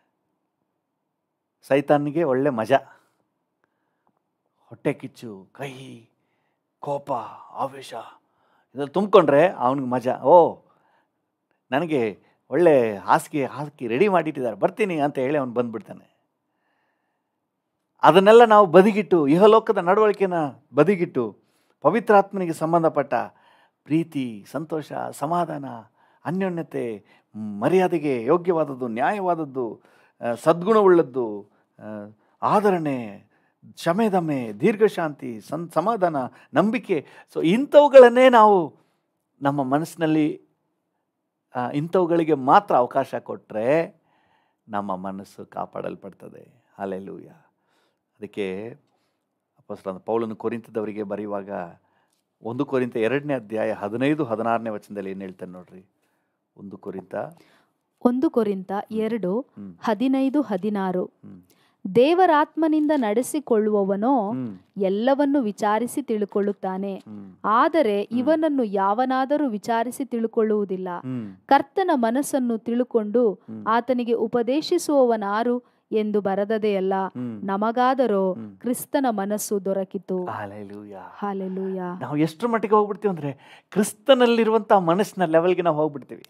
ಸೈತಾನಿಗೆ ಒಳ್ಳೆ ಮಜಾ. ಹೊಟ್ಟೆ ಕಿಚ್ಚು, ಕಹಿ, ಕೋಪ, ಆವೇಶ ಇದೆಲ್ಲ ತುಂಬಿಕೊಂಡ್ರೆ ಅವನಿಗೆ ಮಜಾ. ಓ, ನನಗೆ ಒಳ್ಳೆ ಹಾಸಿಗೆ ಹಾಕಿ ರೆಡಿ ಮಾಡಿಟ್ಟಿದ್ದಾರೆ, ಬರ್ತೀನಿ ಅಂತ ಹೇಳಿ ಅವನು ಬಂದ್ಬಿಡ್ತಾನೆ. ಅದನ್ನೆಲ್ಲ ನಾವು ಬದಿಗಿಟ್ಟು, ಇಹಲೋಕದ ನಡವಳಿಕೆನ ಬದಿಗಿಟ್ಟು, ಪವಿತ್ರಾತ್ಮನಿಗೆ ಸಂಬಂಧಪಟ್ಟ ಪ್ರೀತಿ, ಸಂತೋಷ, ಸಮಾಧಾನ, ಅನ್ಯೋನ್ಯತೆ, ಮರ್ಯಾದೆಗೆ ಯೋಗ್ಯವಾದದ್ದು, ನ್ಯಾಯವಾದದ್ದು, ಸದ್ಗುಣವುಳ್ಳದ್ದು, ಆದರಣೆ, ಕ್ಷಮೆದಮೆ, ದೀರ್ಘಶಾಂತಿ, ಸಮಾಧಾನ, ನಂಬಿಕೆ, ಸೊ ಇಂಥವುಗಳನ್ನೇ ನಾವು ನಮ್ಮ ಮನಸ್ಸಿನಲ್ಲಿ ಇಂಥವುಗಳಿಗೆ ಮಾತ್ರ ಅವಕಾಶ ಕೊಟ್ಟರೆ ನಮ್ಮ ಮನಸ್ಸು ಕಾಪಾಡಲ್ಪಡ್ತದೆ. ಹಲ್ಲೆಲೂಯಾ. ಅದಕ್ಕೆ ಅಪೊಸ್ತಲನಾದ ಪೌಲನು ಕೊರಿಂಥದವರಿಗೆ ಬರೆಯುವಾಗ 1 ಕೊರಿಂಥ 2ನೇ ಅಧ್ಯಾಯ 15-16ನೇ ವಚನದಲ್ಲಿ ಏನು ಹೇಳ್ತಾನೆ ನೋಡ್ರಿ. 1 ಕೊರಿಂಥ 2:15-16. ದೇವರಾತ್ಮನಿಂದ ನಡೆಸಿಕೊಳ್ಳುವವನೋ ಎಲ್ಲವನ್ನು ವಿಚಾರಿಸಿ ತಿಳುಕೊಳ್ಳುತ್ತಾನೆ, ಆದರೆ ಇವನನ್ನು ಯಾವನಾದರೂ ವಿಚಾರಿಸಿ ತಿಳುಕೊಳ್ಳುವುದಿಲ್ಲ. ಕರ್ತನ ಮನಸ್ಸನ್ನು ತಿಳುಕೊಂಡು ಆತನಿಗೆ ಉಪದೇಶಿಸುವವನಾರು ಎಂದು ಬರೆದದೆಯಲ್ಲ, ನಮಗಾದರೋ ಕ್ರಿಸ್ತನ ಮನಸ್ಸು ದೊರಕಿತು. ಹಲ್ಲೆಲೂಯಾ. ನಾವು ಎಷ್ಟರ ಮಟ್ಟಿಗೆ ಹೋಗ್ಬಿಡ್ತೀವಿ ಅಂದ್ರೆ ಕ್ರಿಸ್ತನಲ್ಲಿರುವಂತಹ ಮನಸ್ಸಿನ ಲೆವೆಲ್ಗೆ ನಾವು ಹೋಗ್ಬಿಡ್ತೀವಿ.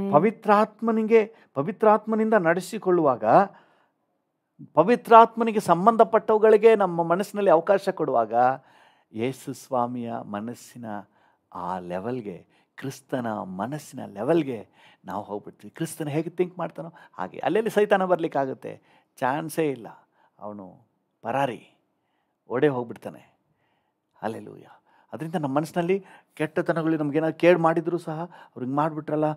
ಪವಿತ್ರಾತ್ಮನಿಂದ ನಡೆಸಿಕೊಳ್ಳುವಾಗ, ಪವಿತ್ರಾತ್ಮನಿಗೆ ಸಂಬಂಧಪಟ್ಟವುಗಳಿಗೆ ನಮ್ಮ ಮನಸ್ಸಿನಲ್ಲಿ ಅವಕಾಶ ಕೊಡುವಾಗ ಯೇಸು ಸ್ವಾಮಿಯ ಮನಸ್ಸಿನ ಆ ಲೆವೆಲ್ಗೆ, ಕ್ರಿಸ್ತನ ಮನಸ್ಸಿನ ಲೆವೆಲ್ಗೆ ನಾವು ಹೋಗ್ಬಿಡ್ತೀವಿ. ಕ್ರಿಸ್ತನ ಹೇಗೆ ಥಿಂಕ್ ಮಾಡ್ತಾನೋ ಹಾಗೆ. ಅಲ್ಲೆಲ್ಲಿ ಸೈತಾನ ಬರಲಿಕ್ಕಾಗುತ್ತೆ? ಚಾನ್ಸೇ ಇಲ್ಲ. ಅವನು ಪರಾರಿ, ಓಡೇ ಹೋಗ್ಬಿಡ್ತಾನೆ. ಹಲ್ಲೆಲೂಯಾ. ಅದರಿಂದ ನಮ್ಮ ಮನಸ್ಸಿನಲ್ಲಿ ಕೆಟ್ಟತನಗಳು ನಮಗೇನಾದ್ರು ಕೇಳಿ ಮಾಡಿದ್ರು ಸಹ, ಅವ್ರಿಗೆ ಮಾಡಿಬಿಟ್ರಲ್ಲ,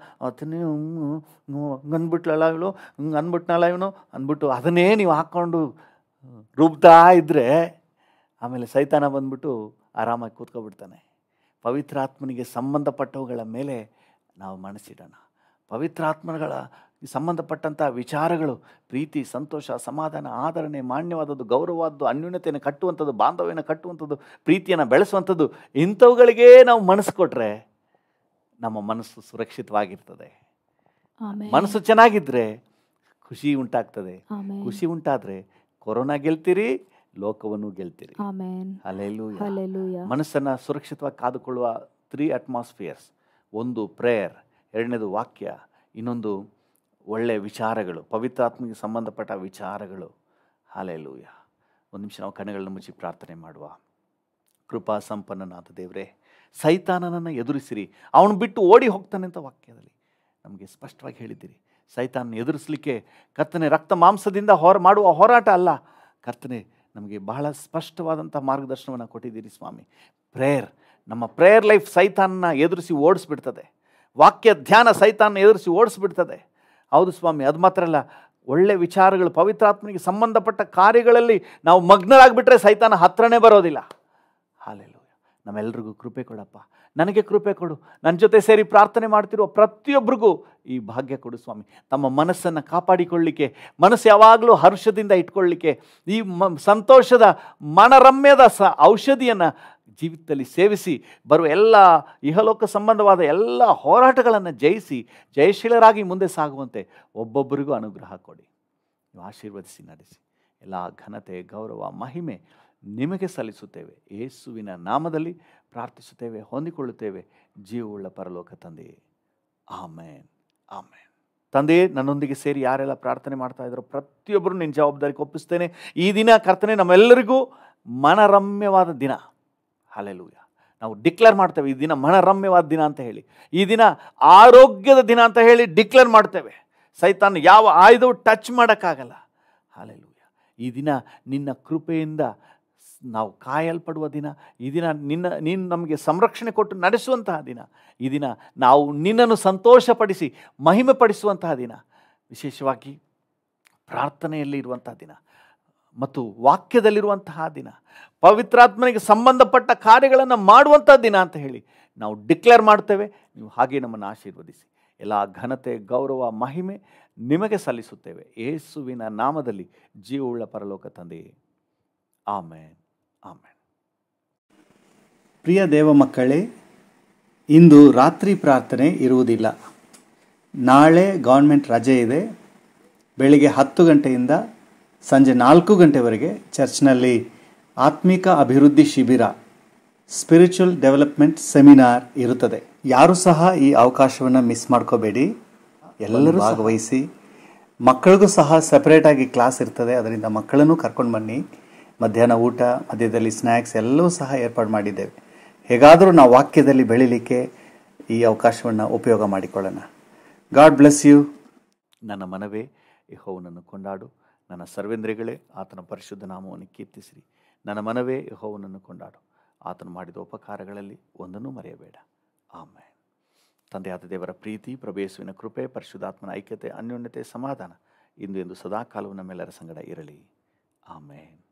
ಅಂದ್ಬಿಟ್ಲಲ್ಲ ಇವಳು, ಅಂದ್ಬಿಟ್ನಲ್ಲ ಇವನು ಅಂದ್ಬಿಟ್ಟು ಅದನ್ನೇ ನೀವು ಹಾಕ್ಕೊಂಡು ರುಬ್ತಾ ಇದ್ದರೆ ಆಮೇಲೆ ಸೈತಾನ ಬಂದ್ಬಿಟ್ಟು ಆರಾಮಾಗಿ ಕೂತ್ಕೊಬಿಡ್ತಾನೆ. ಪವಿತ್ರಾತ್ಮನಿಗೆ ಸಂಬಂಧಪಟ್ಟವುಗಳ ಮೇಲೆ ನಾವು ಮನಸ್ಸಿಡೋಣ. ಪವಿತ್ರಾತ್ಮಗಳ ಸಂಬಂಧಪಟ್ಟಂಥ ವಿಚಾರಗಳು, ಪ್ರೀತಿ, ಸಂತೋಷ, ಸಮಾಧಾನ, ಆದರಣೆ, ಮಾನ್ಯವಾದದ್ದು, ಗೌರವವಾದದ್ದು, ಅನ್ಯೂನ್ಯತೆಯನ್ನು ಕಟ್ಟುವಂಥದ್ದು, ಬಾಂಧವ್ಯನ ಕಟ್ಟುವಂಥದ್ದು, ಪ್ರೀತಿಯನ್ನು ಬೆಳೆಸುವಂಥದ್ದು, ಇಂಥವುಗಳಿಗೇ ನಾವು ಮನಸ್ಸು ಕೊಟ್ಟರೆ ನಮ್ಮ ಮನಸ್ಸು ಸುರಕ್ಷಿತವಾಗಿರ್ತದೆ. ಮನಸ್ಸು ಚೆನ್ನಾಗಿದ್ದರೆ ಖುಷಿ ಉಂಟಾಗ್ತದೆ. ಖುಷಿ ಉಂಟಾದರೆ ಕೊರೋನಾ ಗೆಲ್ತೀರಿ, ಲೋಕವನ್ನು ಗೆಲ್ತೀರಿ. ಹಲ್ಲೆಲೂಯಾ. ಮನಸ್ಸನ್ನು ಸುರಕ್ಷಿತವಾಗಿ ಕಾದುಕೊಳ್ಳುವ 3 ಅಟ್ಮಾಸ್ಫಿಯರ್ಸ್. 1 ಪ್ರೇಯರ್, 2ನೇದು ವಾಕ್ಯ, ಇನ್ನೊಂದು ಒಳ್ಳೆಯ ವಿಚಾರಗಳು, ಪವಿತ್ರಾತ್ಮನಿಗೆ ಸಂಬಂಧಪಟ್ಟ ವಿಚಾರಗಳು. ಹಲ್ಲೆಲೂಯಾ. ಒಂದು ನಿಮಿಷ ನಾವು ಕಣ್ಣುಗಳನ್ನು ಮುಚ್ಚಿ ಪ್ರಾರ್ಥನೆ ಮಾಡುವ. ಕೃಪಾ ಸಂಪನ್ನನಾದ ದೇವರೇ, ಸೈತಾನನನ್ನು ಎದುರಿಸಿರಿ, ಅವನು ಬಿಟ್ಟು ಓಡಿ ಹೋಗ್ತಾನೆ ಅಂತ ವಾಕ್ಯದಲ್ಲಿ ನಮಗೆ ಸ್ಪಷ್ಟವಾಗಿ ಹೇಳಿದ್ದೀರಿ. ಸೈತಾನನ ಎದುರಿಸಲಿಕ್ಕೆ ಕರ್ತನೆ ರಕ್ತ ಮಾಂಸದಿಂದ ಮಾಡುವ ಹೋರಾಟ ಅಲ್ಲ ಕರ್ತನೆ, ನಮಗೆ ಬಹಳ ಸ್ಪಷ್ಟವಾದಂಥ ಮಾರ್ಗದರ್ಶನವನ್ನು ಕೊಟ್ಟಿದ್ದೀರಿ ಸ್ವಾಮಿ. ನಮ್ಮ ಪ್ರೇಯರ್ ಲೈಫ್ ಸೈತಾನನ ಎದುರಿಸಿ ಓಡಿಸ್ಬಿಡ್ತದೆ. ವಾಕ್ಯ ಧ್ಯಾನ ಸೈತಾನನ ಎದುರಿಸಿ ಓಡಿಸ್ಬಿಡ್ತದೆ. ಹೌದು ಸ್ವಾಮಿ. ಅದು ಮಾತ್ರ ಅಲ್ಲ, ಒಳ್ಳೆ ವಿಚಾರಗಳು, ಪವಿತ್ರಾತ್ಮನಿಗೆ ಸಂಬಂಧಪಟ್ಟ ಕಾರ್ಯಗಳಲ್ಲಿ ನಾವು ಮಗ್ನರಾಗ್ಬಿಟ್ರೆ ಸೈತಾನ ಹತ್ರನೇ ಬರೋದಿಲ್ಲ. ಹಲ್ಲೆಲೂಯಾ. ನಮ್ಮೆಲ್ರಿಗೂ ಕೃಪೆ ಕೊಡಪ್ಪ, ನನಗೆ ಕೃಪೆ ಕೊಡು. ನನ್ನ ಜೊತೆ ಸೇರಿ ಪ್ರಾರ್ಥನೆ ಮಾಡ್ತಿರುವ ಪ್ರತಿಯೊಬ್ಬರಿಗೂ ಈ ಭಾಗ್ಯ ಕೊಡು ಸ್ವಾಮಿ. ತಮ್ಮ ಮನಸ್ಸನ್ನು ಕಾಪಾಡಿಕೊಳ್ಳಲಿಕ್ಕೆ, ಮನಸ್ಸು ಯಾವಾಗಲೂ ಹರ್ಷದಿಂದ ಇಟ್ಕೊಳ್ಳಿಕ್ಕೆ, ಈ ಸಂತೋಷದ ಮನರಮ್ಯದ ಔಷಧಿಯನ್ನು ಜೀವಿತದಲ್ಲಿ ಸೇವಿಸಿ ಬರುವ ಎಲ್ಲ ಇಹಲೋಕ ಸಂಬಂಧವಾದ ಎಲ್ಲ ಹೋರಾಟಗಳನ್ನು ಜಯಿಸಿ ಜಯಶೀಲರಾಗಿ ಮುಂದೆ ಸಾಗುವಂತೆ ಒಬ್ಬೊಬ್ಬರಿಗೂ ಅನುಗ್ರಹ ಕೊಡಿ. ನೀವು ಆಶೀರ್ವದಿಸಿ ನಡೆಸಿ. ಎಲ್ಲ ಘನತೆ, ಗೌರವ, ಮಹಿಮೆ ನಿಮಗೆ ಸಲ್ಲಿಸುತ್ತೇವೆ. ಯೇಸುವಿನ ನಾಮದಲ್ಲಿ ಪ್ರಾರ್ಥಿಸುತ್ತೇವೆ, ಹೊಂದಿಕೊಳ್ಳುತ್ತೇವೆ ಜೀವವುಳ್ಳ ಪರಲೋಕ ತಂದೆಯೇ. ಆಮೇನ್, ಆಮೇನ್. ತಂದೆ, ನನ್ನೊಂದಿಗೆ ಸೇರಿ ಯಾರೆಲ್ಲ ಪ್ರಾರ್ಥನೆ ಮಾಡ್ತಾ ಇದ್ದಾರೋ ಪ್ರತಿಯೊಬ್ಬರು ನಿನ್ನ ಜವಾಬ್ದಾರಿಗೆ ಒಪ್ಪಿಸ್ತೇನೆ. ಈ ದಿನ ಕರ್ತನೆ ನಮ್ಮೆಲ್ಲರಿಗೂ ಮನರಮ್ಯವಾದ ದಿನ. ಹಲ್ಲೆಲೂಯ. ನಾವು ಡಿಕ್ಲೇರ್ ಮಾಡ್ತೇವೆ ಈ ದಿನ ಮನರಮ್ಯವಾದ ದಿನ ಅಂತ ಹೇಳಿ, ಈ ದಿನ ಆರೋಗ್ಯದ ದಿನ ಅಂತ ಹೇಳಿ ಡಿಕ್ಲೇರ್ ಮಾಡ್ತೇವೆ. ಸೈತಾನ್ ಯಾವ ಆಯುಧವು ಟಚ್ ಮಾಡೋಕ್ಕಾಗಲ್ಲ. ಹಲ್ಲೆಲೂಯ. ಈ ದಿನ ನಿನ್ನ ಕೃಪೆಯಿಂದ ನಾವು ಕಾಯಲ್ಪಡುವ ದಿನ. ಈ ದಿನ ನೀನು ನಮಗೆ ಸಂರಕ್ಷಣೆ ಕೊಟ್ಟು ನಡೆಸುವಂತಹ ದಿನ. ಈ ದಿನ ನಾವು ನಿನ್ನನ್ನು ಸಂತೋಷಪಡಿಸಿ ಮಹಿಮೆ ಪಡಿಸುವಂತಹ ದಿನ. ವಿಶೇಷವಾಗಿ ಪ್ರಾರ್ಥನೆಯಲ್ಲಿ ಇರುವಂತಹ ದಿನ ಮತ್ತು ವಾಕ್ಯದಲ್ಲಿರುವಂತಹ ದಿನ, ಪವಿತ್ರಾತ್ಮನಿಗೆ ಸಂಬಂಧಪಟ್ಟ ಕಾರ್ಯಗಳನ್ನು ಮಾಡುವಂಥ ದಿನ ಅಂತ ಹೇಳಿ ನಾವು ಡಿಕ್ಲೇರ್ ಮಾಡ್ತೇವೆ. ನೀವು ಹಾಗೆ ನಮ್ಮನ್ನು ಆಶೀರ್ವದಿಸಿ. ಎಲ್ಲ ಘನತೆ, ಗೌರವ, ಮಹಿಮೆ ನಿಮಗೆ ಸಲ್ಲಿಸುತ್ತೇವೆ ಯೇಸುವಿನ ನಾಮದಲ್ಲಿ, ಜೀವವುಳ್ಳ ಪರಲೋಕ ತಂದೆಯೇ. ಆಮೇನ್, ಆಮೇನ್. ಪ್ರಿಯ ದೇವ ಮಕ್ಕಳೇ, ಇಂದು ರಾತ್ರಿ ಪ್ರಾರ್ಥನೆ ಇರುವುದಿಲ್ಲ. ನಾಳೆ ಗೌರ್ಮೆಂಟ್ ರಜೆ ಇದೆ. ಬೆಳಿಗ್ಗೆ 10 ಗಂಟೆಯಿಂದ ಸಂಜೆ 4 ಗಂಟೆವರೆಗೆ ಚರ್ಚ್ನಲ್ಲಿ ಆತ್ಮಿಕ ಅಭಿವೃದ್ಧಿ ಶಿಬಿರ, ಸ್ಪಿರಿಚುವಲ್ ಡೆವಲಪ್ಮೆಂಟ್ ಸೆಮಿನಾರ್ ಇರುತ್ತದೆ. ಯಾರು ಸಹ ಈ ಅವಕಾಶವನ್ನು ಮಿಸ್ ಮಾಡ್ಕೋಬೇಡಿ. ಎಲ್ಲರೂ ಭಾಗವಹಿಸಿ. ಮಕ್ಕಳಿಗೂ ಸಹ ಸೆಪರೇಟಾಗಿ ಕ್ಲಾಸ್ ಇರ್ತದೆ, ಅದರಿಂದ ಮಕ್ಕಳನ್ನು ಕರ್ಕೊಂಡು ಬನ್ನಿ. ಮಧ್ಯಾಹ್ನ ಊಟ, ಮಧ್ಯದಲ್ಲಿ ಸ್ನ್ಯಾಕ್ಸ್ ಎಲ್ಲವೂ ಸಹ ಏರ್ಪಾಡು ಮಾಡಿದ್ದೇವೆ. ಹೇಗಾದರೂ ನಾವು ವಾಕ್ಯದಲ್ಲಿ ಬೆಳಿಲಿಕ್ಕೆ ಈ ಅವಕಾಶವನ್ನು ಉಪಯೋಗ ಮಾಡಿಕೊಳ್ಳೋಣ. God bless you. ನನ್ನ ಮನವೇ ಯೆಹೋವನನ್ನು ಕೊಂಡಾಡು, ನನ್ನ ಸರ್ವೇಂದ್ರಿಯಗಳೇ ಆತನ ಪರಿಶುದ್ಧ ನಾಮವನ್ನು ಕೀರ್ತಿಸಿರಿ. ನನ್ನ ಮನವೇ ಯೆಹೋವನನ್ನು ಕೊಂಡಾಡು, ಆತನು ಮಾಡಿದ ಉಪಕಾರಗಳಲ್ಲಿ ಒಂದನ್ನೂ ಮರೆಯಬೇಡ. ಆಮೇನ್. ತಂದೆಯಾದ ದೇವರ ಪ್ರೀತಿ, ಪ್ರಭು ಯೇಸುವಿನ ಕೃಪೆ, ಪರಿಶುದ್ಧಾತ್ಮನ ಐಕ್ಯತೆ, ಅನ್ಯೋನ್ಯತೆ, ಸಮಾಧಾನ ಇಂದು ಎಂದು ಸದಾಕಾಲವೂ ನಮ್ಮೆಲ್ಲರ ಸಂಗಡ ಇರಲಿ. ಆಮೇನ್.